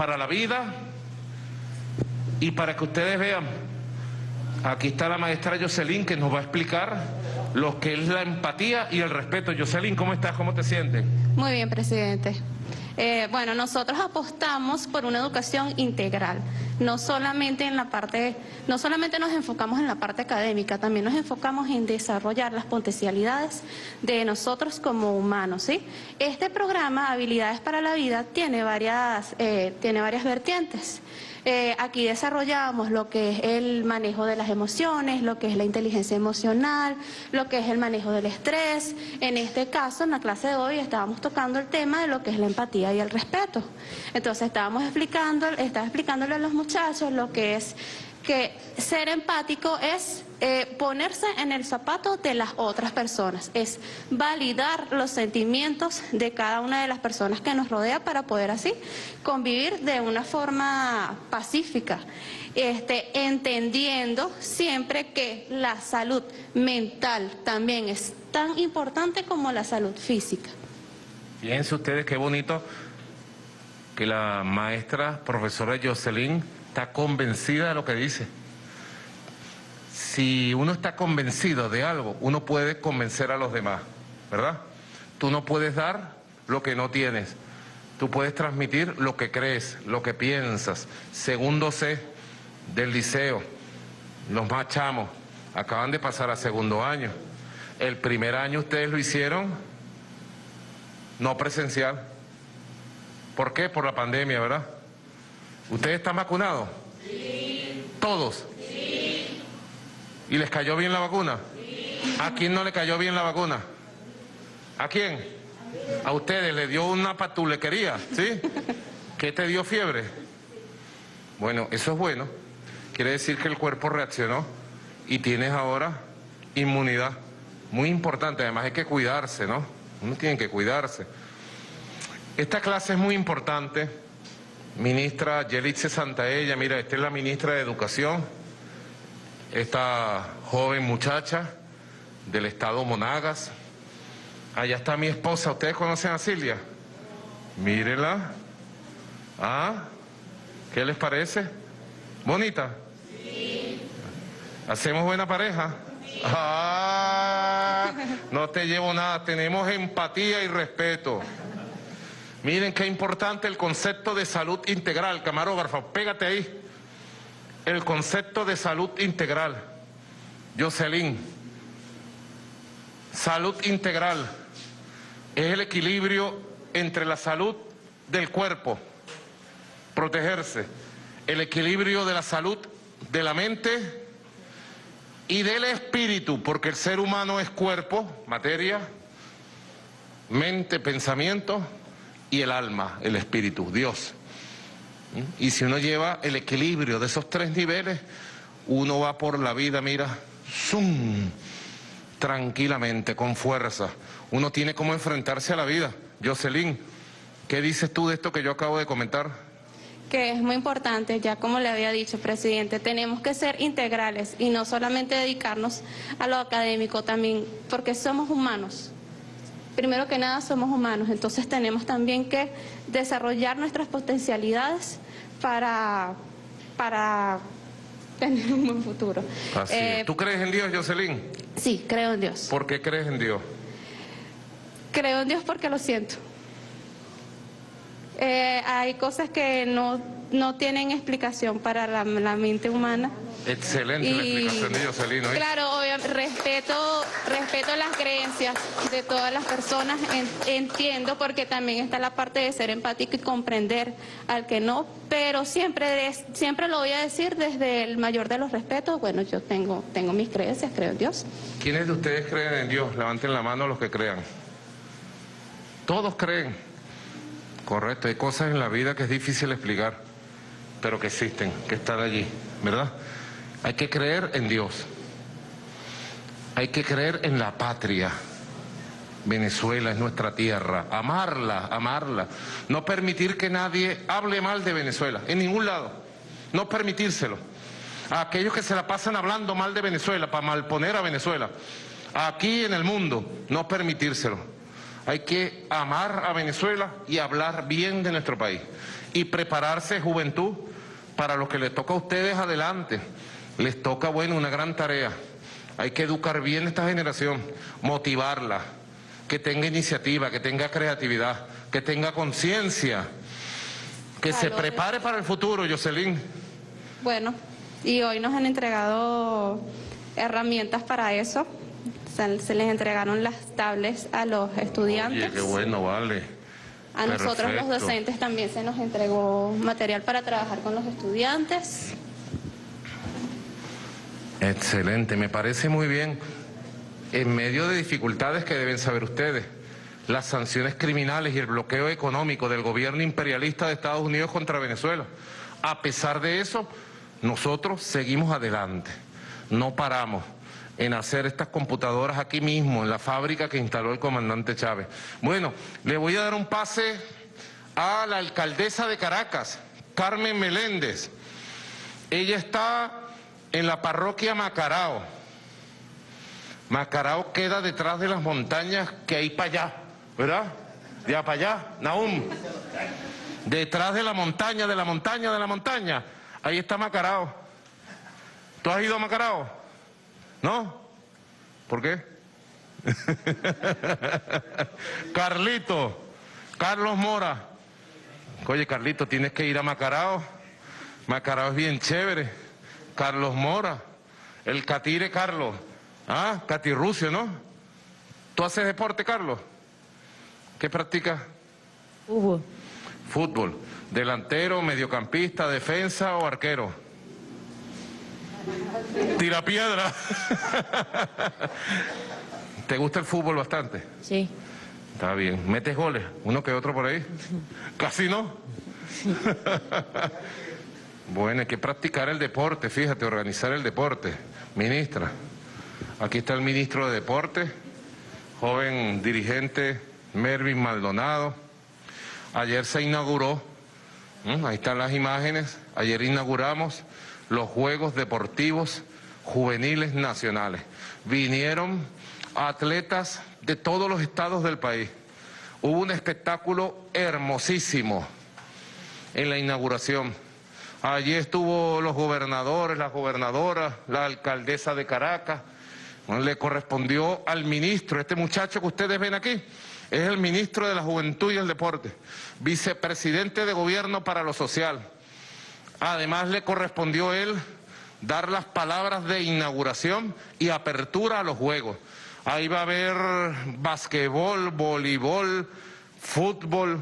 y para que ustedes vean. Aquí está la maestra Jocelyn, que nos va a explicar lo que es la empatía y el respeto. Jocelyn, ¿cómo estás? ¿Cómo te sientes? Muy bien, presidente. Bueno, nosotros apostamos por una educación integral. No solamente nos enfocamos en la parte académica, también nos enfocamos en desarrollar las potencialidades de nosotros como humanos, ¿sí? Este programa, Habilidades para la Vida, tiene varias vertientes. Aquí desarrollamos lo que es el manejo de las emociones, lo que es la inteligencia emocional, lo que es el manejo del estrés. En este caso, en la clase de hoy, estábamos tocando el tema de lo que es la empatía y el respeto. Entonces, estaba explicándole a los muchachos lo que es que ser empático es ponerse en el zapato de las otras personas, es validar los sentimientos de cada una de las personas que nos rodea para poder así convivir de una forma pacífica, entendiendo siempre que la salud mental también es tan importante como la salud física. Fíjense ustedes qué bonito que la maestra profesora Jocelyn está convencida de lo que dice. Si uno está convencido de algo, uno puede convencer a los demás, ¿verdad? Tú no puedes dar lo que no tienes. Tú puedes transmitir lo que crees, lo que piensas. Segundo C del liceo, los más chamos, acaban de pasar a segundo año. El primer año ustedes lo hicieron no presencial. ¿Por qué? Por la pandemia, ¿verdad? ¿Ustedes están vacunados? Sí. ¿Todos? Sí. ¿Y les cayó bien la vacuna? Sí. ¿A quién no le cayó bien la vacuna? ¿A quién? A ustedes le dio una patulequería, ¿sí? ¿Qué te dio fiebre? Bueno, eso es bueno. Quiere decir que el cuerpo reaccionó y tienes ahora inmunidad. Muy importante, además hay que cuidarse, ¿no? Uno tiene que cuidarse. Esta clase es muy importante. Ministra Yelitza Santaella, mira, esta es la ministra de Educación, esta joven muchacha del estado Monagas. Allá está mi esposa, ¿ustedes conocen a Silvia? Mírenla. ¿Ah? ¿Qué les parece? ¿Bonita? Sí. ¿Hacemos buena pareja? Sí. Ah, no te llevo nada, tenemos empatía y respeto. Miren qué importante el concepto de salud integral, camarógrafo, pégate ahí. El concepto de salud integral. Jocelyn, salud integral es el equilibrio entre la salud del cuerpo, protegerse, el equilibrio de la salud de la mente y del espíritu, porque el ser humano es cuerpo, materia, mente, pensamiento, y el alma, el espíritu, Dios. Y si uno lleva el equilibrio de esos tres niveles, uno va por la vida, mira, ¡zum!, tranquilamente, con fuerza. Uno tiene cómo enfrentarse a la vida. Jocelyn, ¿qué dices tú de esto que yo acabo de comentar? Que es muy importante, ya como le había dicho, presidente, tenemos que ser integrales y no solamente dedicarnos a lo académico también, porque somos humanos. Primero que nada somos humanos, entonces tenemos también que desarrollar nuestras potencialidades para tener un buen futuro. Así es. ¿Tú crees en Dios, Jocelyn? Sí, creo en Dios. ¿Por qué crees en Dios? Creo en Dios porque lo siento. Hay cosas que no tienen explicación para la mente humana. Excelente la explicación de Jocelyn, ¿no? Claro, obviamente, respeto las creencias de todas las personas, entiendo, porque también está la parte de ser empático y comprender al que no, pero siempre lo voy a decir desde el mayor de los respetos. Bueno, yo tengo mis creencias, creo en Dios. ¿Quiénes de ustedes creen en Dios? Levanten la mano los que crean. Todos creen. Correcto, hay cosas en la vida que es difícil explicar, pero que existen, que están allí, ¿verdad? Hay que creer en Dios. Hay que creer en la patria. Venezuela es nuestra tierra. Amarla, amarla. No permitir que nadie hable mal de Venezuela, en ningún lado. No permitírselo. A aquellos que se la pasan hablando mal de Venezuela, para malponer a Venezuela. Aquí en el mundo, no permitírselo. Hay que amar a Venezuela y hablar bien de nuestro país. Y prepararse, juventud, para lo que les toca a ustedes adelante. Les toca, bueno, una gran tarea. Hay que educar bien a esta generación, motivarla, que tenga iniciativa, que tenga creatividad, que tenga conciencia, que se prepare para el futuro, Jocelyn. Bueno, y hoy nos han entregado herramientas para eso. Se les entregaron las tablets a los estudiantes. Oye, qué bueno, vale. A nosotros los docentes también se nos entregó material para trabajar con los estudiantes. Excelente, me parece muy bien. En medio de dificultades que deben saber ustedes, las sanciones criminales y el bloqueo económico del gobierno imperialista de Estados Unidos contra Venezuela. A pesar de eso, nosotros seguimos adelante, no paramos en hacer estas computadoras aquí mismo, en la fábrica que instaló el comandante Chávez. Bueno, le voy a dar un pase a la alcaldesa de Caracas, Carmen Meléndez. Ella está en la parroquia Macarao. Macarao queda detrás de las montañas que hay para allá, ¿verdad? Ya para allá, Nahum. Detrás de la montaña, de la montaña, de la montaña. Ahí está Macarao. ¿Tú has ido a Macarao? ¿No? ¿Por qué? Carlito, Carlos Mora. Oye, Carlito, tienes que ir a Macarao. Macarao es bien chévere. Carlos Mora, el catire Carlos. Ah, Catirrucio, ¿no? ¿Tú haces deporte, Carlos? ¿Qué practicas? Fútbol. Fútbol. ¿Delantero, mediocampista, defensa o arquero? Tira piedra. ¿Te gusta el fútbol bastante? Sí. Está bien. ¿Metes goles? ¿Uno que otro por ahí? Casi no. Bueno, hay que practicar el deporte, fíjate, organizar el deporte. Ministra, aquí está el ministro de Deporte, joven dirigente Mervin Maldonado. Ayer se inauguró, ahí están las imágenes, ayer inauguramos los Juegos Deportivos Juveniles Nacionales. Vinieron atletas de todos los estados del país. Hubo un espectáculo hermosísimo en la inauguración. Allí estuvo los gobernadores, las gobernadoras, la alcaldesa de Caracas. Le correspondió al ministro, este muchacho que ustedes ven aquí, es el ministro de la Juventud y el Deporte, vicepresidente de Gobierno para lo Social. Además le correspondió a él dar las palabras de inauguración y apertura a los Juegos. Ahí va a haber basquetbol, voleibol, fútbol,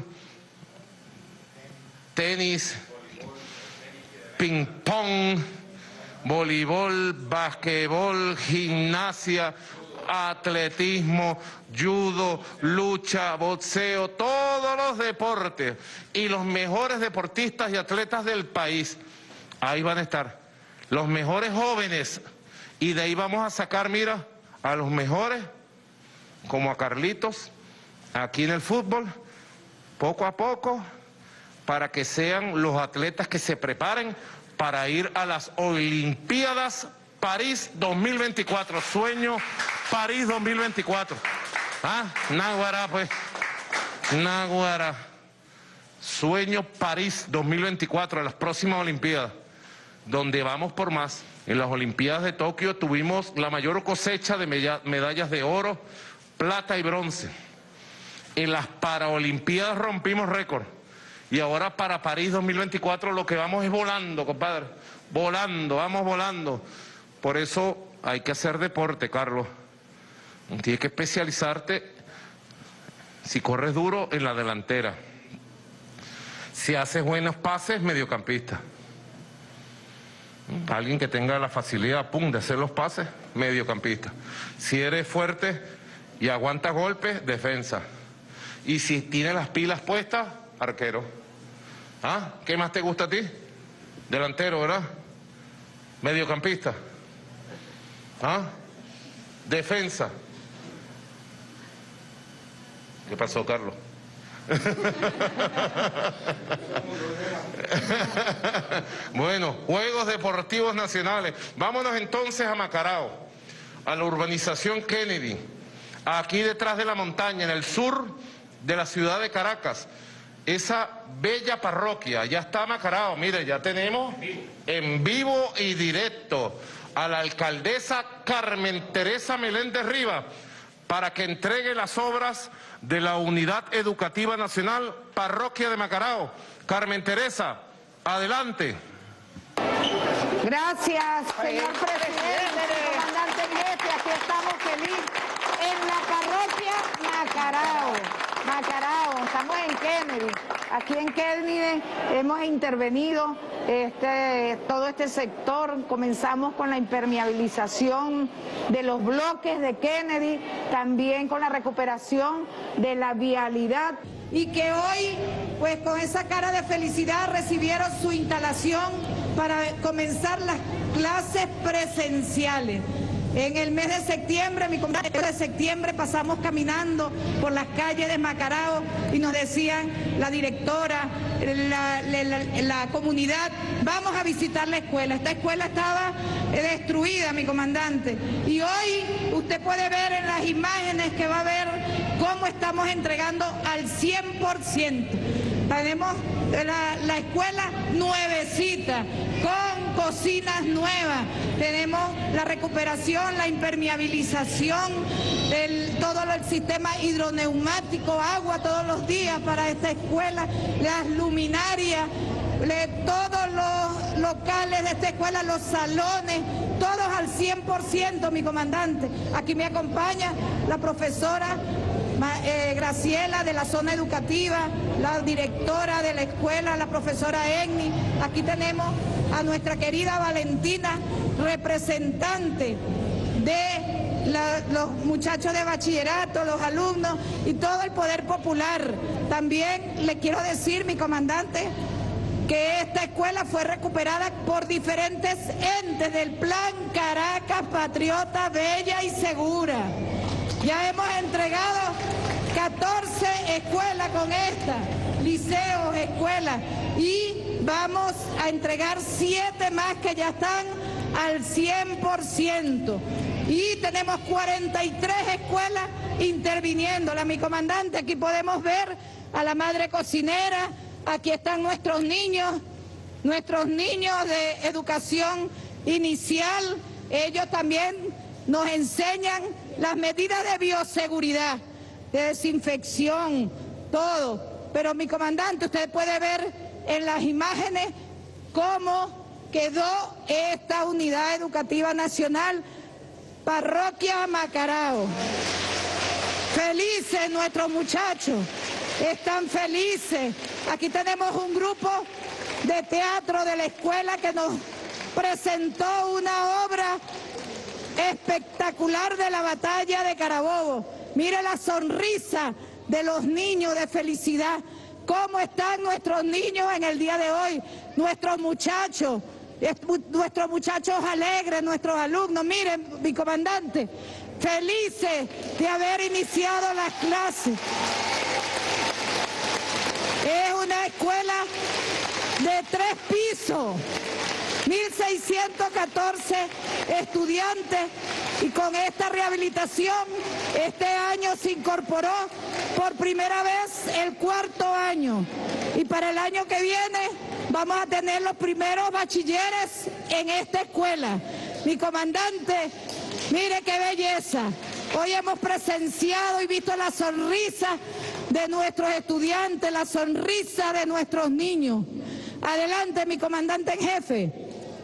tenis, ping-pong, voleibol, basquetbol, gimnasia, atletismo, judo, lucha, boxeo, todos los deportes y los mejores deportistas y atletas del país. Ahí van a estar los mejores jóvenes y de ahí vamos a sacar, mira, a los mejores, como a Carlitos, aquí en el fútbol, poco a poco, para que sean los atletas que se preparen para ir a las Olimpiadas París 2024. Sueño París 2024. Ah, Náguara, pues. Náguara. Sueño París 2024, a las próximas Olimpiadas, donde vamos por más. En las Olimpiadas de Tokio tuvimos la mayor cosecha de medallas de oro, plata y bronce. En las Paraolimpiadas rompimos récord. Y ahora para París 2024 lo que vamos es volando, compadre. Volando, vamos volando. Por eso hay que hacer deporte, Carlos. Tienes que especializarte, si corres duro, en la delantera. Si haces buenos pases, mediocampista. Alguien que tenga la facilidad, de hacer los pases, mediocampista. Si eres fuerte y aguantas golpes, defensa. Y si tienes las pilas puestas, arquero. ¿Ah? ¿Qué más te gusta a ti? Delantero, ¿verdad? Mediocampista. ¿Ah? Defensa. ¿Qué pasó, Carlos? Bueno, Juegos Deportivos Nacionales. Vámonos entonces a Macarao, a la urbanización Kennedy, aquí detrás de la montaña, en el sur de la ciudad de Caracas. Esa bella parroquia, ya está Macarao. Mire, ya tenemos en vivo y directo a la alcaldesa Carmen Teresa Meléndez Rivas para que entregue las obras de la Unidad Educativa Nacional Parroquia de Macarao. Carmen Teresa, adelante. Gracias, señor presidente, comandante en jefe. Aquí estamos felices en la parroquia Macarao. Macarao, estamos en Kennedy. Aquí en Kennedy hemos intervenido todo este sector. Comenzamos con la impermeabilización de los bloques de Kennedy, también con la recuperación de la vialidad. Y que hoy, pues con esa cara de felicidad, recibieron su instalación para comenzar las clases presenciales. En el mes de septiembre, mi compañero de septiembre, pasamos caminando por las calles de Macarao y nos decían la directora, la comunidad, vamos a visitar la escuela. Esta escuela estaba destruida, mi comandante. Y hoy usted puede ver en las imágenes que va a ver cómo estamos entregando al 100%. Tenemos la escuela nuevecita, con cocinas nuevas. Tenemos la recuperación, la impermeabilización, todo el sistema hidroneumático, agua todos los días para esta escuela, las luminarias, todos los locales de esta escuela, los salones, todos al 100%, mi comandante. Aquí me acompaña la profesora Graciela de la zona educativa, la directora de la escuela, la profesora Egni. Aquí tenemos a nuestra querida Valentina, representante de los muchachos de bachillerato, los alumnos y todo el poder popular. También le quiero decir, mi comandante, que esta escuela fue recuperada por diferentes entes del Plan Caracas Patriota, Bella y Segura. Ya hemos entregado 14 escuelas con esta, liceos, escuelas, y vamos a entregar 7 más que ya están al 100%. Y tenemos 43 escuelas interviniéndola, mi comandante. Aquí podemos ver a la madre cocinera, aquí están nuestros niños de educación inicial. Ellos también nos enseñan las medidas de bioseguridad, de desinfección, todo. Pero mi comandante, usted puede ver en las imágenes cómo quedó esta unidad educativa nacional, Parroquia Macarao. Felices nuestros muchachos, están felices. Aquí tenemos un grupo de teatro de la escuela que nos presentó una obra espectacular de la batalla de Carabobo. Mire la sonrisa de los niños de felicidad. ¿Cómo están nuestros niños en el día de hoy? Nuestros muchachos alegres, nuestros alumnos. Miren, mi comandante, felices de haber iniciado las clases. Es una escuela de 3 pisos. 1.614 estudiantes, y con esta rehabilitación este año se incorporó por primera vez el 4º año, y para el año que viene vamos a tener los primeros bachilleres en esta escuela. Mi comandante, mire qué belleza. Hoy hemos presenciado y visto la sonrisa de nuestros estudiantes, la sonrisa de nuestros niños. Adelante, mi comandante en jefe.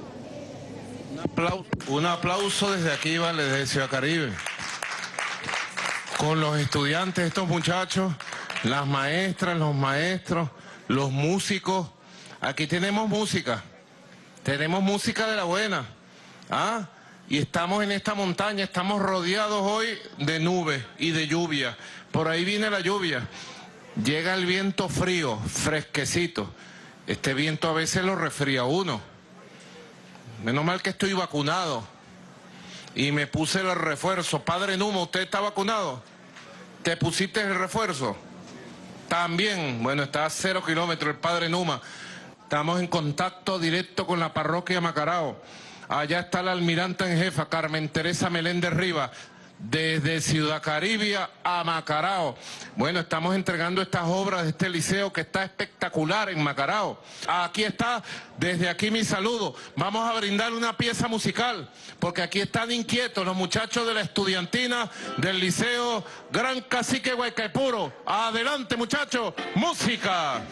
Un aplauso desde aquí, vale, desde Ciudad Caribe. Con los estudiantes, estos muchachos, las maestras, los maestros, los músicos. Aquí tenemos música de la buena. ¿Ah? Y estamos en esta montaña, estamos rodeados hoy de nubes y de lluvia. Por ahí viene la lluvia. Llega el viento frío, fresquecito. Este viento a veces lo resfría a uno. Menos mal que estoy vacunado y me puse el refuerzo. Padre Numa, ¿usted está vacunado? ¿Te pusiste el refuerzo? También. Bueno, está a 0 kilómetros el Padre Numa. Estamos en contacto directo con la parroquia Macarao. Allá está la almiranta en jefa, Carmen Teresa Meléndez Rivas, desde Ciudad Caribia a Macarao. Bueno, estamos entregando estas obras de este liceo que está espectacular en Macarao. Aquí está, desde aquí mi saludo. Vamos a brindar una pieza musical, porque aquí están inquietos los muchachos de la estudiantina del Liceo Gran Cacique Guaycaipuro. Adelante, muchachos, música.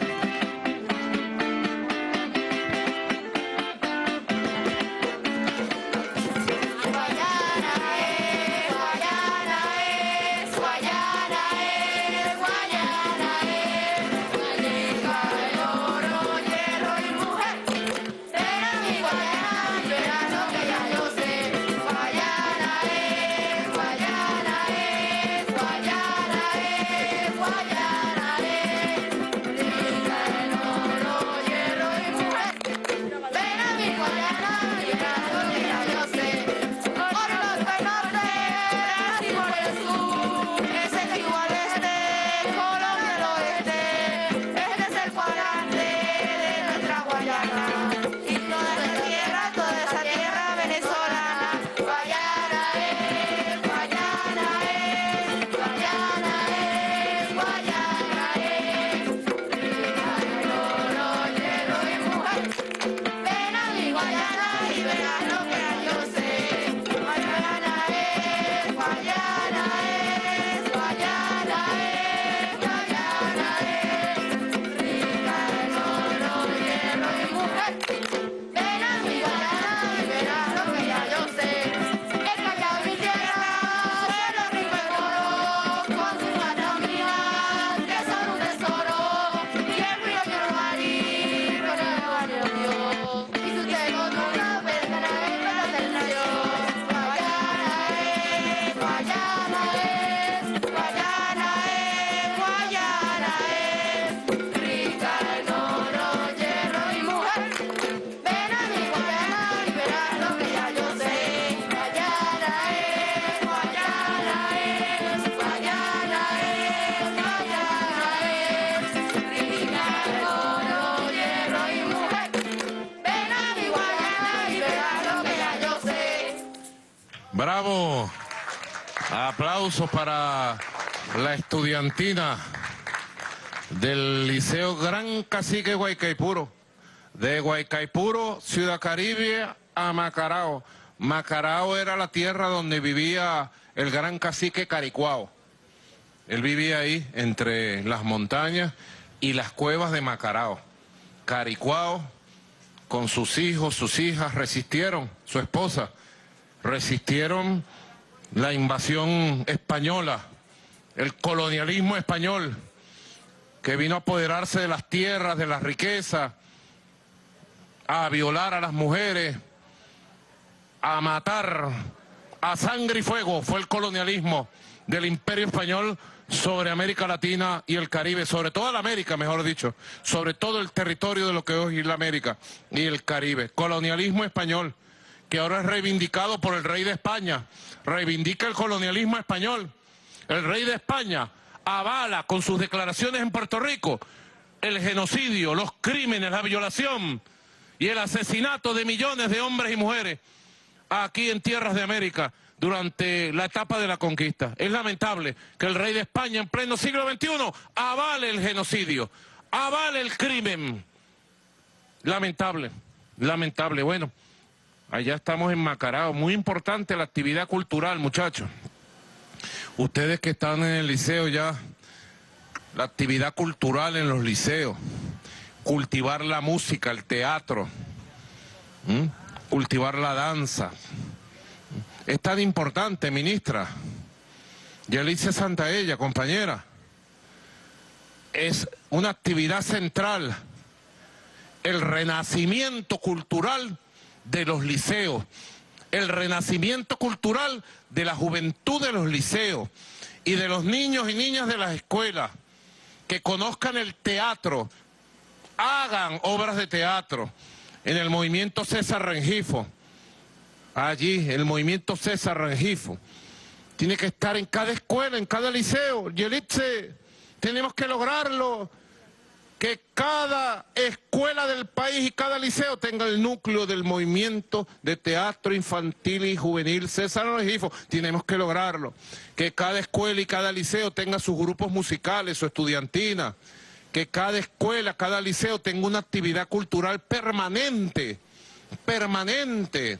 Guayana Bravo. Aplausos para la estudiantina del Liceo Gran Cacique Guaycaipuro. De Guaycaipuro, Ciudad Caribe a Macarao. Macarao era la tierra donde vivía el gran cacique Caricuao. Él vivía ahí entre las montañas y las cuevas de Macarao. Caricuao, con sus hijos, sus hijas, resistieron, su esposa, resistieron la invasión española, el colonialismo español, que vino a apoderarse de las tierras, de las riquezas, a violar a las mujeres, a matar a sangre y fuego. Fue el colonialismo del Imperio Español sobre América Latina y el Caribe, sobre toda la América, mejor dicho, sobre todo el territorio de lo que hoy es la América y el Caribe. Colonialismo español, que ahora es reivindicado por el rey de España, reivindica el colonialismo español. El rey de España avala con sus declaraciones en Puerto Rico el genocidio, los crímenes, la violación y el asesinato de millones de hombres y mujeres aquí en tierras de América durante la etapa de la conquista. Es lamentable que el rey de España en pleno siglo XXI avale el genocidio, avale el crimen. Lamentable, lamentable. Bueno, allá estamos en Macarao. Muy importante la actividad cultural, muchachos. Ustedes que están en el liceo ya, la actividad cultural en los liceos, cultivar la música, el teatro, cultivar la danza. Es tan importante, ministra Yelice Santaella, compañera. Es una actividad central, el renacimiento cultural de los liceos, el renacimiento cultural de la juventud de los liceos y de los niños y niñas de las escuelas, que conozcan el teatro, hagan obras de teatro. En el movimiento César Rengifo, allí, el movimiento César Rengifo, tiene que estar en cada escuela, en cada liceo. Yelitze, tenemos que lograrlo, que cada escuela del país y cada liceo tenga el núcleo del movimiento de teatro infantil y juvenil César Rengifo. Tenemos que lograrlo, que cada escuela y cada liceo tenga sus grupos musicales, su estudiantina, que cada escuela, cada liceo tenga una actividad cultural permanente, permanente.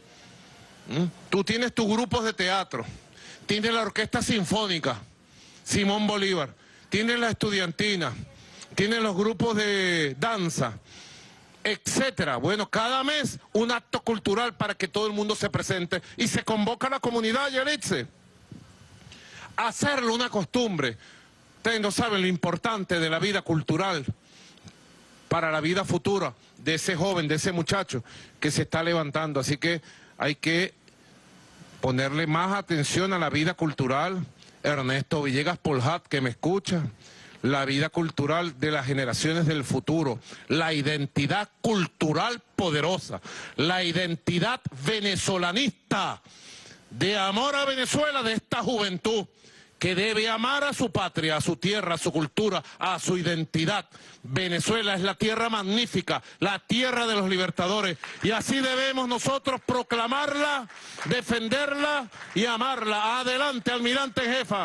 Tú tienes tus grupos de teatro, tienes la orquesta sinfónica, Simón Bolívar, tienes la estudiantina, tienes los grupos de danza, etcétera. Bueno, cada mes un acto cultural para que todo el mundo se presente y se convoca a la comunidad, Yelitze. Hacerlo una costumbre. Ustedes no saben lo importante de la vida cultural para la vida futura de ese joven, de ese muchacho que se está levantando. Así que hay que ponerle más atención a la vida cultural. Ernesto Villegas Poljat, que me escucha, la vida cultural de las generaciones del futuro, la identidad cultural poderosa, la identidad venezolanista, de amor a Venezuela de esta juventud, que debe amar a su patria, a su tierra, a su cultura, a su identidad. Venezuela es la tierra magnífica, la tierra de los libertadores, y así debemos nosotros proclamarla, defenderla y amarla. Adelante, almirante en jefa.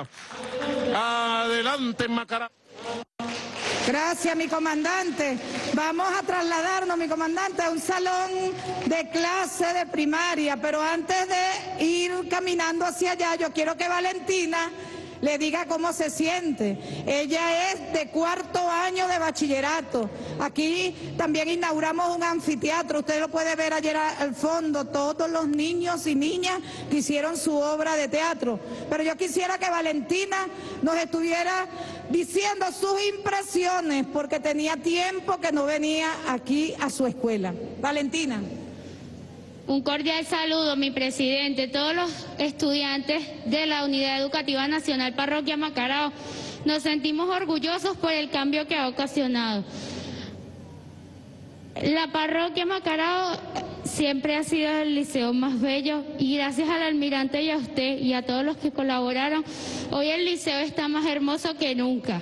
Adelante, Macarao. Gracias, mi comandante. Vamos a trasladarnos, mi comandante, a un salón de clase de primaria, pero antes de ir caminando hacia allá, yo quiero que Valentina le diga cómo se siente. Ella es de 4º año de bachillerato. Aquí también inauguramos un anfiteatro, usted lo puede ver ayer al fondo, todos los niños y niñas que hicieron su obra de teatro. Pero yo quisiera que Valentina nos estuviera diciendo sus impresiones, porque tenía tiempo que no venía aquí a su escuela. Valentina. Un cordial saludo, mi presidente, todos los estudiantes de la Unidad Educativa Nacional Parroquia Macarao. Nos sentimos orgullosos por el cambio que ha ocasionado. La Parroquia Macarao siempre ha sido el liceo más bello, y gracias al almirante y a usted y a todos los que colaboraron, hoy el liceo está más hermoso que nunca.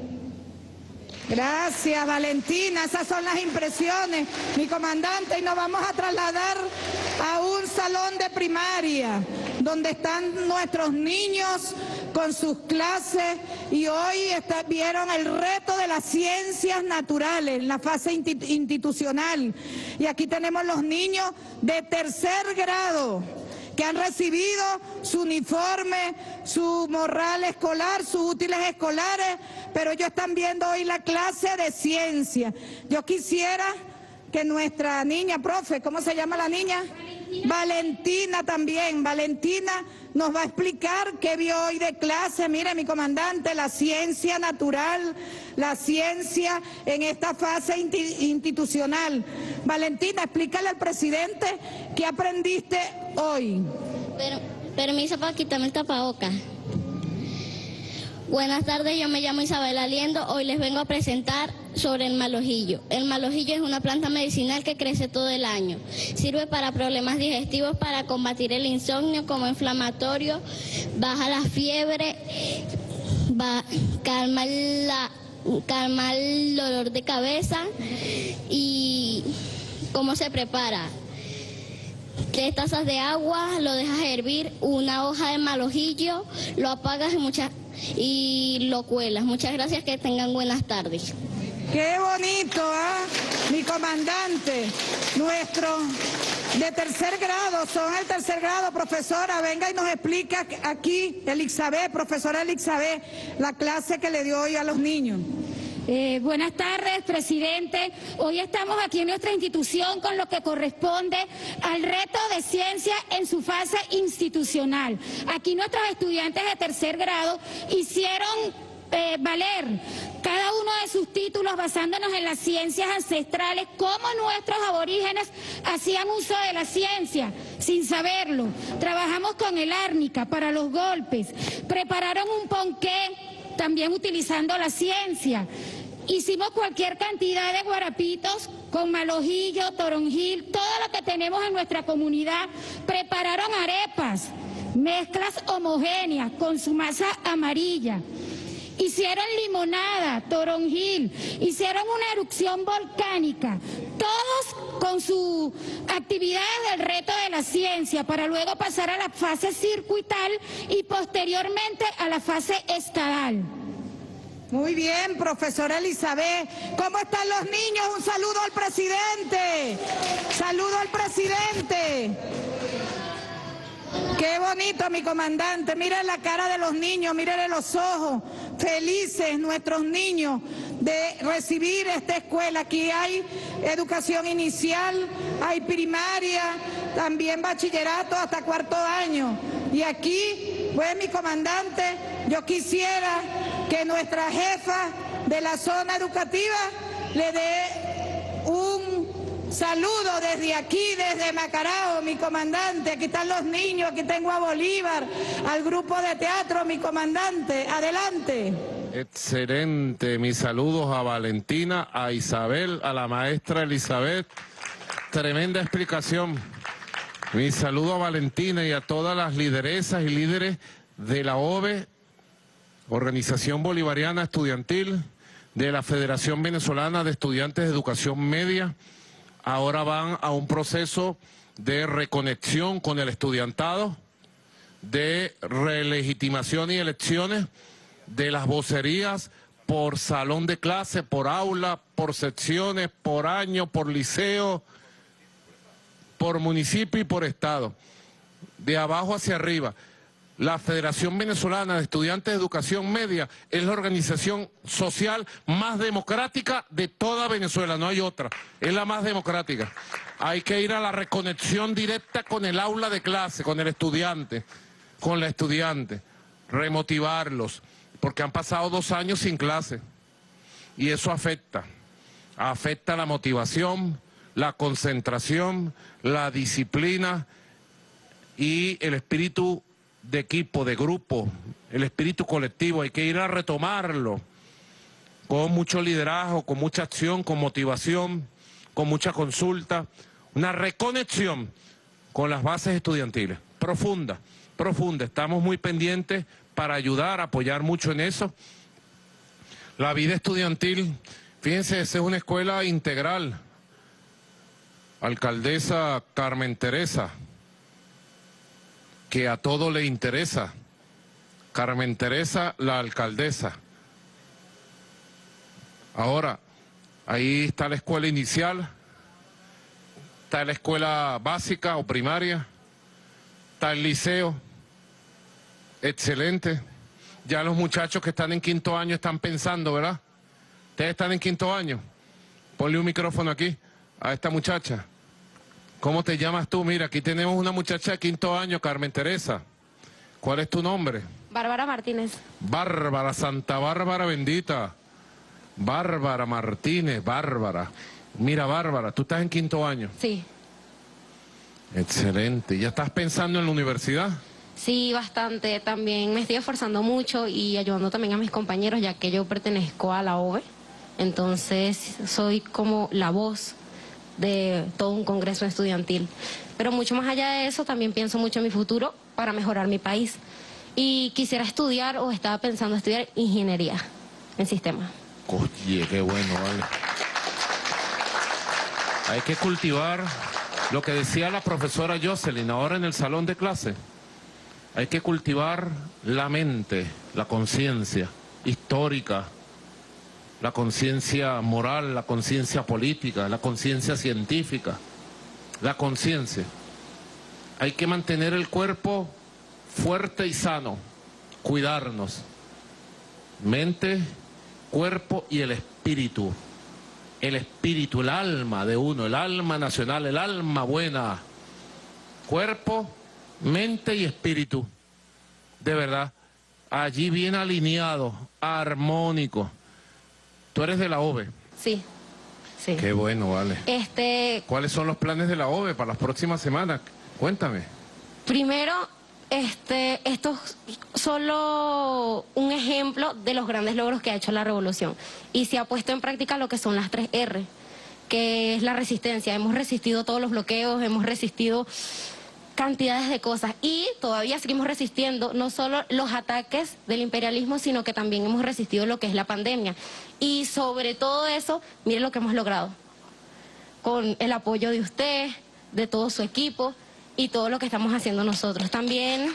Gracias, Valentina, esas son las impresiones, mi comandante, y nos vamos a trasladar a un salón de primaria donde están nuestros niños con sus clases y hoy vieron el reto de las ciencias naturales en la fase institucional. Y aquí tenemos los niños de tercer grado que han recibido su uniforme, su morral escolar, sus útiles escolares, pero ellos están viendo hoy la clase de ciencia. Yo quisiera que nuestra niña, profe, ¿cómo se llama la niña? Valentina también. Valentina nos va a explicar qué vio hoy de clase. Mire, mi comandante, la ciencia natural, la ciencia en esta fase institucional. Valentina, explícale al presidente qué aprendiste hoy. Permiso para quitarme el tapabocas. Buenas tardes, yo me llamo Isabel Aliendo. Hoy les vengo a presentar sobre el malojillo. El malojillo es una planta medicinal que crece todo el año. Sirve para problemas digestivos, para combatir el insomnio como inflamatorio, baja la fiebre, calma el dolor de cabeza. ¿Y cómo se prepara? 3 tazas de agua, lo dejas hervir, una hoja de malojillo, lo apagas y lo cuelas. Muchas gracias, que tengan buenas tardes. Qué bonito, mi comandante, nuestro de tercer grado, son el tercer grado, profesora, venga y nos explica aquí, profesora Elizabeth, la clase que le dio hoy a los niños. Buenas tardes, presidente. Hoy estamos aquí en nuestra institución con lo que corresponde al reto de ciencia en su fase institucional. Aquí nuestros estudiantes de tercer grado hicieron valer cada uno de sus títulos basándonos en las ciencias ancestrales, cómo nuestros aborígenes hacían uso de la ciencia sin saberlo. Trabajamos con el árnica para los golpes, prepararon un ponqué también utilizando la ciencia. Hicimos cualquier cantidad de guarapitos con malojillo, toronjil, todo lo que tenemos en nuestra comunidad. Prepararon arepas, mezclas homogéneas con su masa amarilla. Hicieron limonada, toronjil, hicieron una erupción volcánica, todos con sus actividades del reto de la ciencia, para luego pasar a la fase circuital y posteriormente a la fase estadal. Muy bien, profesora Elizabeth. ¿Cómo están los niños? Un saludo al presidente. Saludo al presidente. Qué bonito, mi comandante. Miren la cara de los niños, miren los ojos. Felices nuestros niños de recibir esta escuela. Aquí hay educación inicial, hay primaria, también bachillerato hasta 4º año. Y aquí, pues, mi comandante, yo quisiera que nuestra jefa de la zona educativa le dé un saludo desde aquí, desde Macarao, mi comandante. Aquí están los niños, aquí tengo a Bolívar, al grupo de teatro, mi comandante. Adelante. Excelente, mis saludos a Valentina, a Isabel, a la maestra Elizabeth. Tremenda explicación. Mi saludo a Valentina y a todas las lideresas y líderes de la OVE, Organización Bolivariana Estudiantil, de la Federación Venezolana de Estudiantes de Educación Media. Ahora van a un proceso de reconexión con el estudiantado, de relegitimación y elecciones de las vocerías por salón de clase, por aula, por secciones, por año, por liceo, por municipio y por estado, de abajo hacia arriba. La Federación Venezolana de Estudiantes de Educación Media es la organización social más democrática de toda Venezuela, no hay otra, es la más democrática. Hay que ir a la reconexión directa con el aula de clase, con el estudiante, con la estudiante, remotivarlos, porque han pasado 2 años sin clase y eso afecta la motivación, la concentración, la disciplina y el espíritu de equipo, de grupo, el espíritu colectivo. Hay que ir a retomarlo con mucho liderazgo, con mucha acción, con motivación, con mucha consulta, una reconexión con las bases estudiantiles, profunda, profunda. Estamos muy pendientes para ayudar, apoyar mucho en eso. La vida estudiantil, fíjense, esa es una escuela integral. Alcaldesa Carmen Teresa, que a todo le interesa. Carmen Teresa, la alcaldesa. Ahora, ahí está la escuela inicial, está la escuela básica o primaria, está el liceo, excelente. Ya los muchachos que están en quinto año están pensando, ¿verdad? Ustedes están en quinto año. Ponle un micrófono aquí a esta muchacha. ¿Cómo te llamas tú? Mira, aquí tenemos una muchacha de quinto año, Carmen Teresa. ¿Cuál es tu nombre? Bárbara Martínez. Bárbara, Santa Bárbara bendita. Bárbara Martínez, Bárbara. Mira, Bárbara, tú estás en quinto año. Sí. Excelente. ¿Ya estás pensando en la universidad? Sí, bastante. También me estoy esforzando mucho y ayudando también a mis compañeros, ya que yo pertenezco a la OVE. Entonces, soy como la voz de todo un congreso estudiantil. Pero mucho más allá de eso, también pienso mucho en mi futuro para mejorar mi país. Y quisiera estudiar, o estaba pensando estudiar, ingeniería en sistemas. Oye, qué bueno, vale. Hay que cultivar lo que decía la profesora Jocelyn ahora en el salón de clase. Hay que cultivar la mente, la conciencia histórica, la conciencia moral, la conciencia política, la conciencia científica, la conciencia. Hay que mantener el cuerpo fuerte y sano, cuidarnos. Mente, cuerpo y el espíritu. El espíritu, el alma de uno, el alma nacional, el alma buena. Cuerpo, mente y espíritu. De verdad, allí bien alineado, armónico. Tú eres de la OVE. Sí, sí. Qué bueno, vale. ¿Cuáles son los planes de la OVE para las próximas semanas? Cuéntame. Primero, esto es solo un ejemplo de los grandes logros que ha hecho la revolución. Y se ha puesto en práctica lo que son las 3 R, que es la resistencia. Hemos resistido todos los bloqueos, hemos resistido cantidades de cosas y todavía seguimos resistiendo no solo los ataques del imperialismo, sino que también hemos resistido lo que es la pandemia. Y sobre todo eso, miren lo que hemos logrado con el apoyo de usted, de todo su equipo y todo lo que estamos haciendo nosotros. También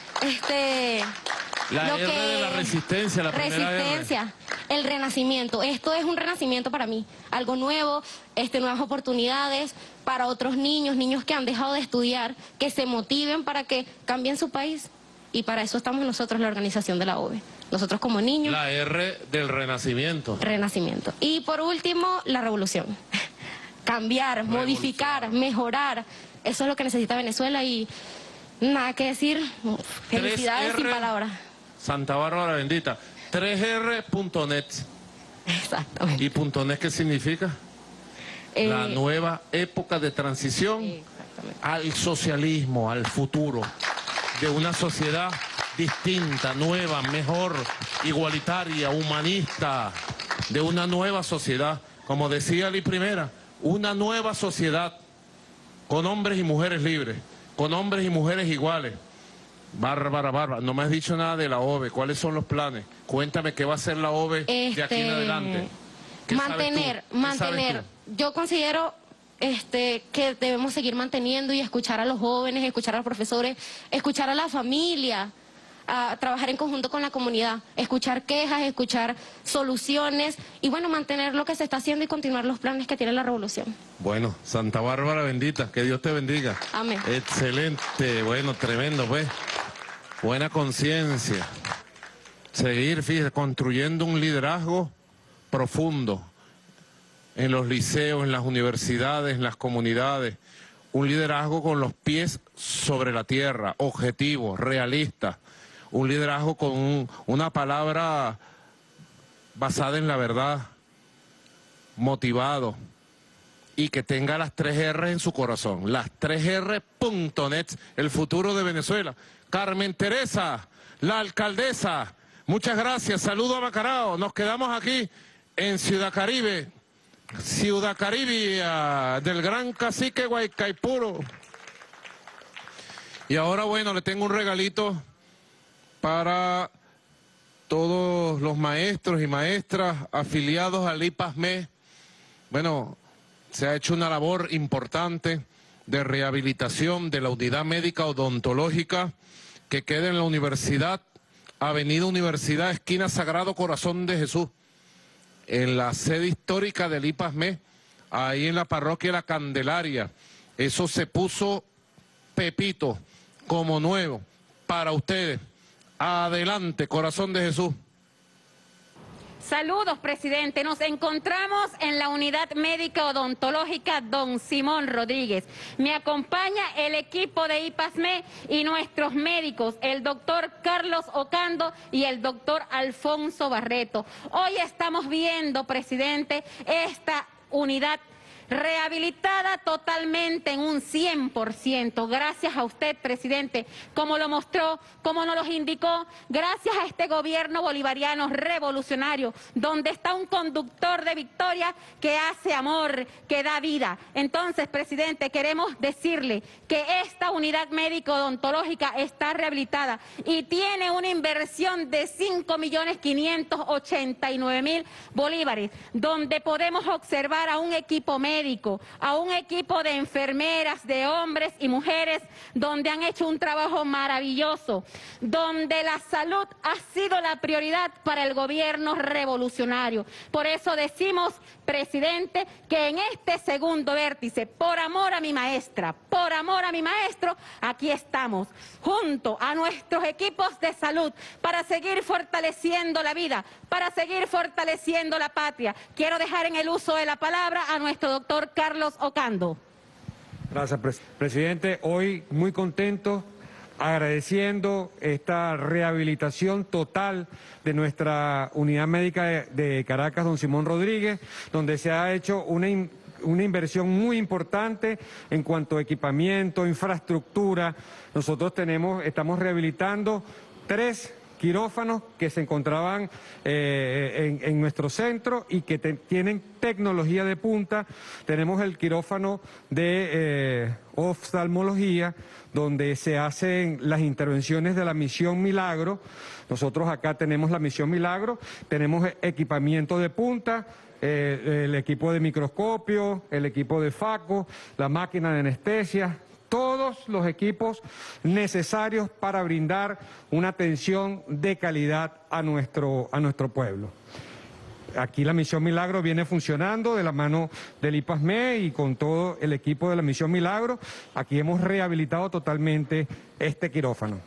la R de la resistencia, la primera resistencia, el renacimiento. Esto es un renacimiento para mí, algo nuevo, nuevas oportunidades para otros niños que han dejado de estudiar, que se motiven para que cambien su país. Y para eso estamos nosotros, la organización de la OVE. Nosotros como niños. La R del renacimiento. Renacimiento. Y por último, la revolución. Cambiar, modificar, mejorar. Eso es lo que necesita Venezuela y nada que decir. Felicidades sin palabras. Santa Bárbara bendita. 3R.net. Exactamente. ¿Y .net qué significa? La nueva época de transición al socialismo, al futuro, de una sociedad distinta, nueva, mejor, igualitaria, humanista, de una nueva sociedad, como decía Lee Primera, una nueva sociedad con hombres y mujeres libres, con hombres y mujeres iguales. Bárbara, no me has dicho nada de la OVE. ¿Cuáles son los planes? Cuéntame qué va a hacer la OVE de aquí en adelante. Mantener. Yo considero que debemos seguir manteniendo y escuchar a los jóvenes, escuchar a los profesores, escuchar a la familia, a trabajar en conjunto con la comunidad, escuchar quejas, escuchar soluciones y bueno, mantener lo que se está haciendo y continuar los planes que tiene la revolución. Bueno, Santa Bárbara bendita, que Dios te bendiga. Amén. Excelente, bueno, tremendo, pues. Buena conciencia. Seguir, fíjate, construyendo un liderazgo profundo en los liceos, en las universidades, en las comunidades. Un liderazgo con los pies sobre la tierra, objetivo, realista. Un liderazgo con una palabra basada en la verdad, motivado y que tenga las 3 R en su corazón. Las 3R.net, el futuro de Venezuela. Carmen Teresa, la alcaldesa, muchas gracias. Saludo a Macarao. Nos quedamos aquí en Ciudad Caribe del Gran Cacique Guaycaipuro. Y ahora, bueno, le tengo un regalito para todos los maestros y maestras afiliados al IPASME. Bueno, se ha hecho una labor importante de rehabilitación de la unidad médica odontológica que queda en la universidad, Avenida Universidad, esquina Sagrado Corazón de Jesús, en la sede histórica del IPASME, ahí en la parroquia La Candelaria. Eso se puso pepito, como nuevo, para ustedes. Adelante, Corazón de Jesús. Saludos, presidente. Nos encontramos en la unidad médica odontológica Don Simón Rodríguez. Me acompaña el equipo de IPASME y nuestros médicos, el doctor Carlos Ocando y el doctor Alfonso Barreto. Hoy estamos viendo, presidente, esta unidad rehabilitada totalmente en un 100%, gracias a usted, presidente, como lo mostró, como nos los indicó, gracias a este gobierno bolivariano revolucionario, donde está un conductor de victoria que hace amor, que da vida. Entonces, presidente, queremos decirle que esta unidad médico-odontológica está rehabilitada y tiene una inversión de 5.589.000 bolívares, donde podemos observar a un equipo médico, a un equipo de enfermeras, de hombres y mujeres, donde han hecho un trabajo maravilloso, donde la salud ha sido la prioridad para el gobierno revolucionario. Por eso decimos, presidente, que en este segundo vértice, por amor a mi maestra, por amor a mi maestro, aquí estamos, junto a nuestros equipos de salud, para seguir fortaleciendo la vida, para seguir fortaleciendo la patria. Quiero dejar en el uso de la palabra a nuestro doctor Carlos Ocando. Gracias, presidente. Hoy muy contento, agradeciendo esta rehabilitación total de nuestra unidad médica de Caracas, Don Simón Rodríguez, donde se ha hecho una inversión muy importante en cuanto a equipamiento, infraestructura. Nosotros estamos rehabilitando 3 quirófanos que se encontraban en nuestro centro y que tienen tecnología de punta. Tenemos el quirófano de oftalmología, donde se hacen las intervenciones de la Misión Milagro. Nosotros acá tenemos la Misión Milagro, tenemos equipamiento de punta, el equipo de microscopio, el equipo de FACO, la máquina de anestesia, todos los equipos necesarios para brindar una atención de calidad a nuestro pueblo. Aquí la Misión Milagro viene funcionando de la mano del IPASME y con todo el equipo de la Misión Milagro. Aquí hemos rehabilitado totalmente este quirófano.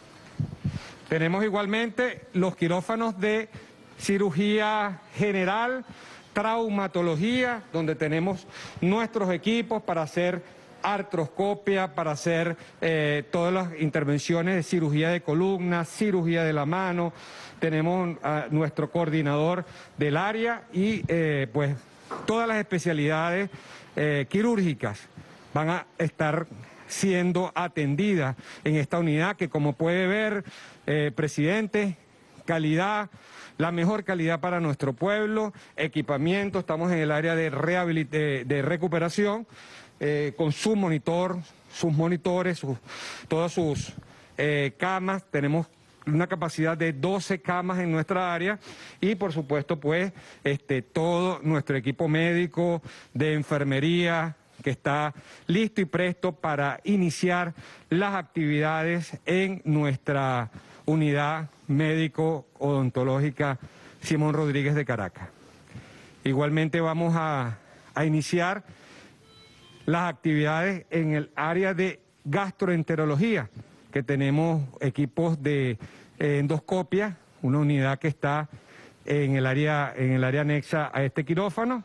Tenemos igualmente los quirófanos de cirugía general, traumatología, donde tenemos nuestros equipos para hacer artroscopia, para hacer todas las intervenciones de cirugía de columna, cirugía de la mano. Tenemos a nuestro coordinador del área y pues todas las especialidades quirúrgicas van a estar siendo atendidas en esta unidad que, como puede ver, presidente, calidad, la mejor calidad para nuestro pueblo, equipamiento. Estamos en el área de recuperación, con su monitor, sus monitores, todas sus camas. Tenemos una capacidad de 12 camas en nuestra área y, por supuesto, pues todo nuestro equipo médico de enfermería que está listo y presto para iniciar las actividades en nuestra unidad médico-odontológica Simón Rodríguez de Caracas. Igualmente vamos a iniciar las actividades en el área de gastroenterología, que tenemos equipos de endoscopia, una unidad que está en el área anexa a este quirófano.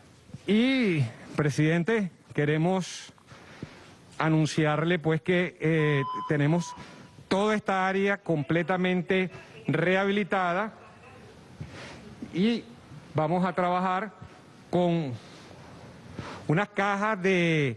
Y, presidente, queremos anunciarle pues que tenemos toda esta área completamente rehabilitada y vamos a trabajar con unas cajas de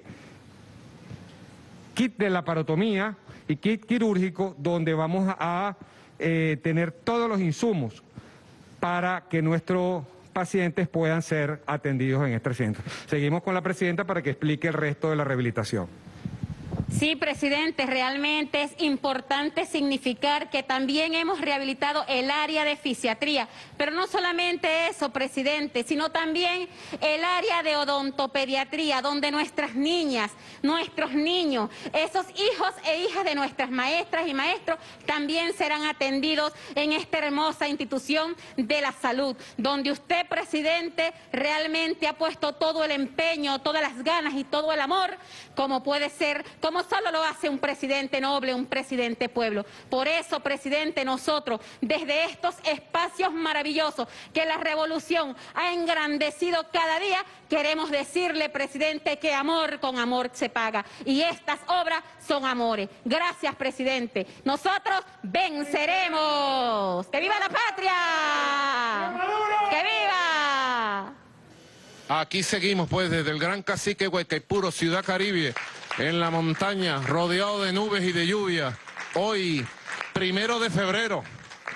kit de laparotomía y kit quirúrgico, donde vamos a tener todos los insumos para que nuestros pacientes puedan ser atendidos en este centro. Seguimos con la presidenta para que explique el resto de la rehabilitación. Sí, presidente, realmente es importante significar que también hemos rehabilitado el área de fisiatría, pero no solamente eso, presidente, sino también el área de odontopediatría, donde nuestras niñas, nuestros niños, esos hijos e hijas de nuestras maestras y maestros también serán atendidos en esta hermosa institución de la salud, donde usted, presidente, realmente ha puesto todo el empeño, todas las ganas y todo el amor, como puede ser, como solo lo hace un presidente noble, un presidente pueblo. Por eso, presidente, nosotros, desde estos espacios maravillosos que la revolución ha engrandecido cada día, queremos decirle, presidente, que amor con amor se paga. Y estas obras son amores. Gracias, presidente. Nosotros venceremos. ¡Que viva la patria! ¡Que viva! Aquí seguimos pues desde el Gran Cacique Guaycaipuro, Ciudad Caribe, en la montaña, rodeado de nubes y de lluvia. Hoy, 1 de febrero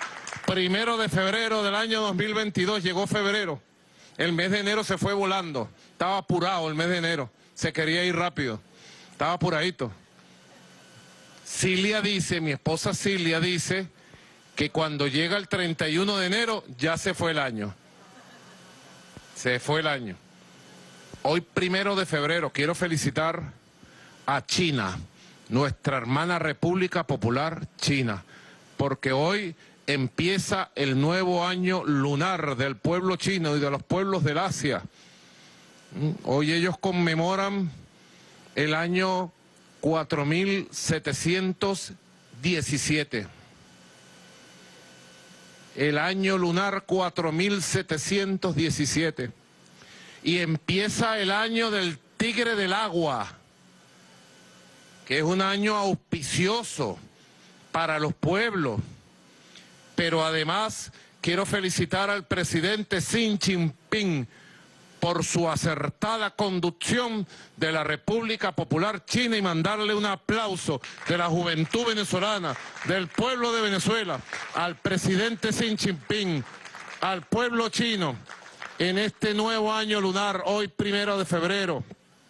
del año 2022, llegó febrero. El mes de enero se fue volando, estaba apurado el mes de enero, se quería ir rápido, estaba apuradito. Cilia dice, mi esposa Cilia dice, que cuando llega el 31 de enero ya se fue el año. Se fue el año. Hoy 1 de febrero quiero felicitar a China, nuestra hermana República Popular China, porque hoy empieza el nuevo año lunar del pueblo chino y de los pueblos del Asia. Hoy ellos conmemoran el año 4717. El año lunar 4717. Y empieza el año del tigre del agua, que es un año auspicioso para los pueblos. Pero además quiero felicitar al presidente Xi Jinping por su acertada conducción de la República Popular China y mandarle un aplauso de la juventud venezolana, del pueblo de Venezuela, al presidente Xi Jinping, al pueblo chino, en este nuevo año lunar, hoy 1 de febrero.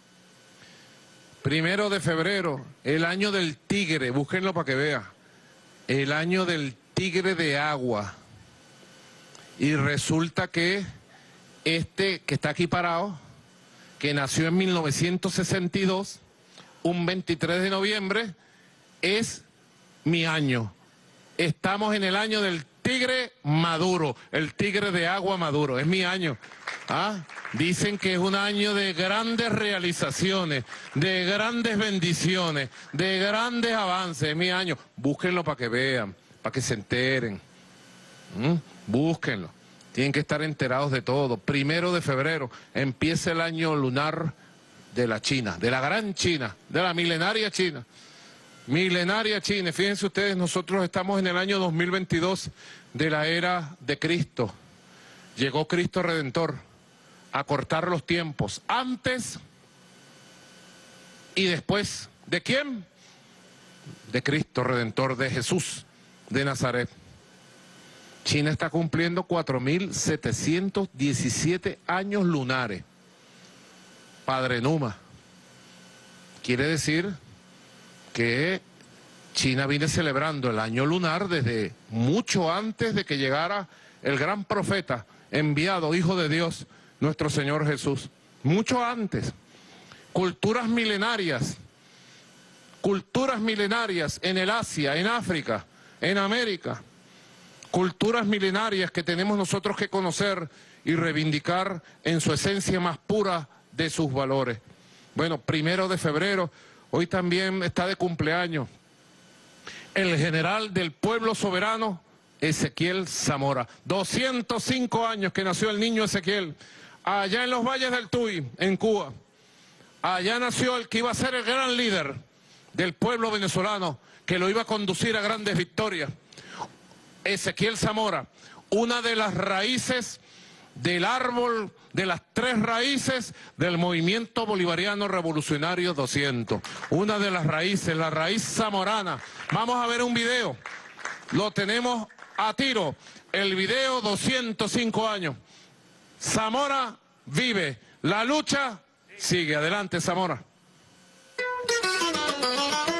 1 de febrero, el año del tigre, búsquenlo para que vean, el año del tigre de agua. Y resulta que este que está aquí parado, que nació en 1962, un 23 de noviembre, es mi año. Estamos en el año del tigre maduro, el tigre de agua maduro, es mi año. Dicen que es un año de grandes realizaciones, de grandes bendiciones, de grandes avances, es mi año. Búsquenlo para que vean, para que se enteren. Búsquenlo. Tienen que estar enterados de todo. 1 de febrero empieza el año lunar de la China, de la gran China, de la milenaria China. Milenaria China. Fíjense ustedes, nosotros estamos en el año 2022 de la era de Cristo. Llegó Cristo Redentor a cortar los tiempos, antes y después. ¿De quién? De Cristo Redentor, de Jesús de Nazaret. China está cumpliendo 4717 años lunares. Padre Numa. Quiere decir que China viene celebrando el año lunar desde mucho antes de que llegara el gran profeta enviado, Hijo de Dios, nuestro Señor Jesús. Mucho antes. Culturas milenarias en el Asia, en África, en América. Culturas milenarias que tenemos nosotros que conocer y reivindicar en su esencia más pura de sus valores. Bueno, 1 de febrero, hoy también está de cumpleaños el general del pueblo soberano, Ezequiel Zamora. 205 años que nació el niño Ezequiel, allá en los valles del Tuy, en Cuba. Allá nació el que iba a ser el gran líder del pueblo venezolano, que lo iba a conducir a grandes victorias. Ezequiel Zamora, una de las raíces del árbol, de las 3 raíces del movimiento bolivariano revolucionario 200. Una de las raíces, la raíz zamorana. Vamos a ver un video, lo tenemos a tiro, el video 205 años. Zamora vive, la lucha sigue. Adelante, Zamora.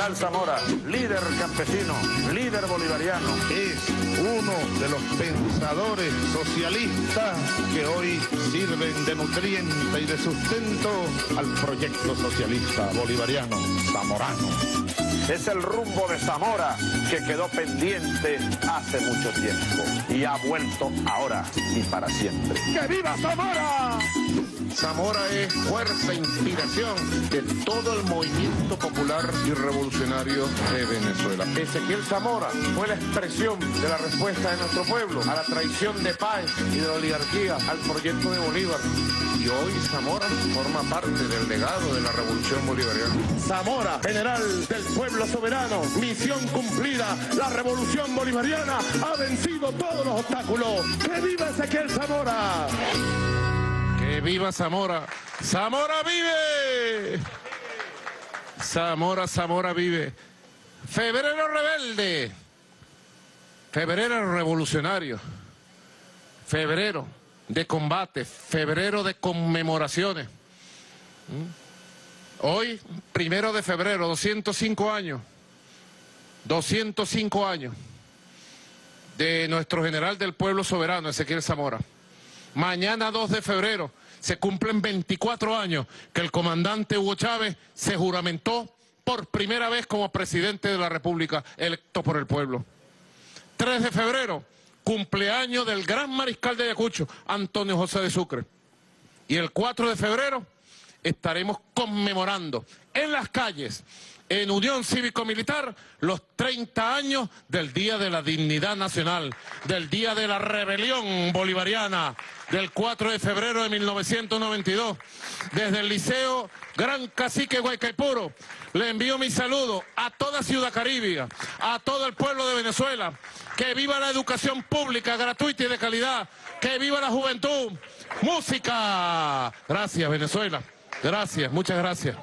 General Zamora, líder campesino, líder bolivariano. Es uno de los pensadores socialistas que hoy sirven de nutriente y de sustento al proyecto socialista bolivariano zamorano. Es el rumbo de Zamora que quedó pendiente hace mucho tiempo y ha vuelto ahora y para siempre. ¡Que viva Zamora! Zamora es fuerza e inspiración de todo el movimiento popular y revolucionario de Venezuela. Ezequiel Zamora fue la expresión de la respuesta de nuestro pueblo a la traición de Páez y de la oligarquía al proyecto de Bolívar. Y hoy Zamora forma parte del legado de la revolución bolivariana. Zamora, general del pueblo soberano, misión cumplida. La revolución bolivariana ha vencido todos los obstáculos. ¡Que viva Ezequiel Zamora! ¡Que viva Zamora! ¡Zamora vive! Zamora, Zamora vive. Febrero rebelde. Febrero revolucionario. Febrero de combate. Febrero de conmemoraciones. Hoy, 1 de febrero, 205 años. 205 años de nuestro general del pueblo soberano, Ezequiel Zamora. Mañana 2 de febrero se cumplen 24 años que el comandante Hugo Chávez se juramentó por primera vez como presidente de la República, electo por el pueblo. 3 de febrero, cumpleaños del gran mariscal de Ayacucho, Antonio José de Sucre. Y el 4 de febrero estaremos conmemorando en las calles, en Unión Cívico-Militar, los 30 años del Día de la Dignidad Nacional, del Día de la Rebelión Bolivariana, del 4 de febrero de 1992. Desde el Liceo Gran Cacique Guaycaipuro, le envío mi saludo a toda Ciudad Caribia, a todo el pueblo de Venezuela. Que viva la educación pública, gratuita y de calidad. Que viva la juventud. ¡Música! Gracias, Venezuela. Gracias, muchas gracias.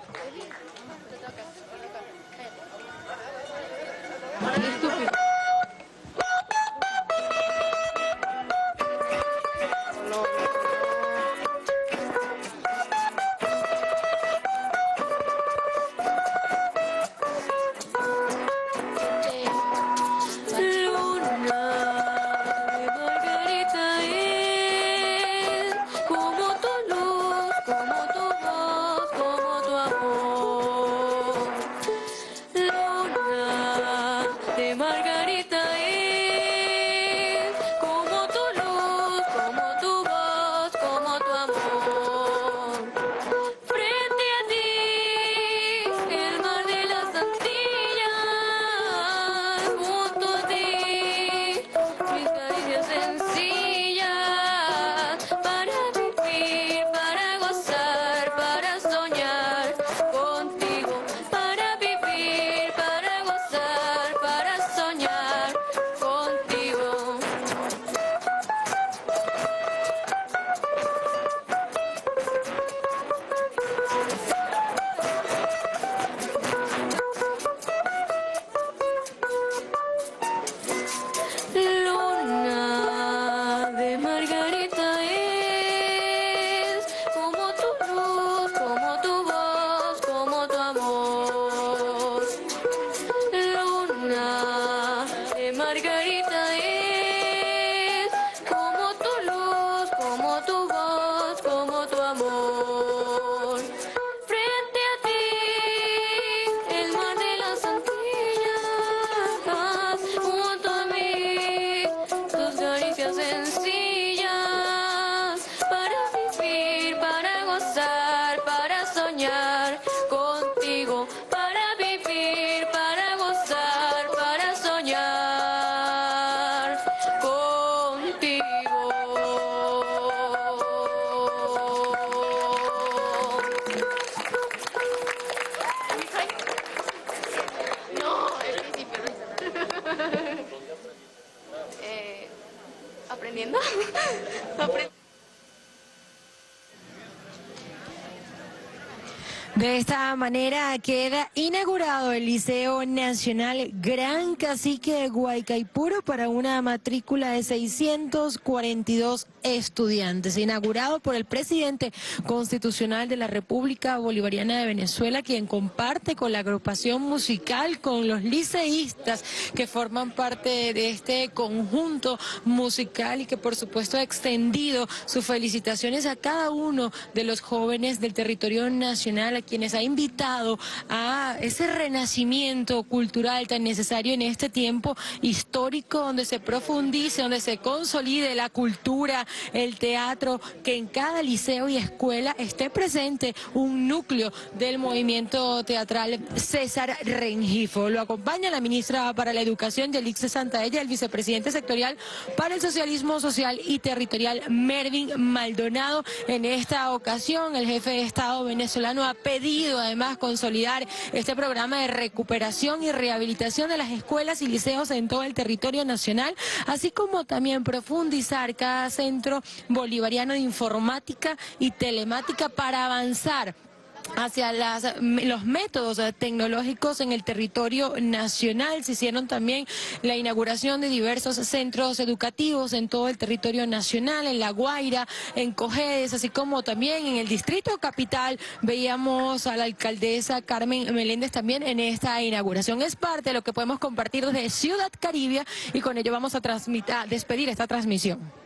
De esta manera queda inaugurado el Liceo Nacional Gran Cacique de Guaycaipuro para una matrícula de 642 estudiantes, inaugurado por el presidente constitucional de la República Bolivariana de Venezuela, quien comparte con la agrupación musical, con los liceístas que forman parte de este conjunto musical, y que por supuesto ha extendido sus felicitaciones a cada uno de los jóvenes del territorio nacional, a quienes ha invitado a ese renacimiento cultural tan necesario en este tiempo histórico, donde se profundice, donde se consolide la cultura, el teatro, que en cada liceo y escuela esté presente un núcleo del movimiento teatral César Rengifo. Lo acompaña la ministra para la Educación, Yelixe Santaella, el vicepresidente sectorial para el Socialismo Social y Territorial, Mervin Maldonado. En esta ocasión, el jefe de Estado venezolano ha pedido además consolidar este programa de recuperación y rehabilitación de las escuelas y liceos en todo el territorio nacional, así como también profundizar cada centro bolivariano de informática y telemática para avanzar hacia los métodos tecnológicos en el territorio nacional. Se hicieron también la inauguración de diversos centros educativos en todo el territorio nacional, en La Guaira, en Cojedes, así como también en el distrito capital. Veíamos a la alcaldesa Carmen Meléndez también en esta inauguración. Es parte de lo que podemos compartir desde Ciudad Caribia, y con ello vamos a despedir esta transmisión.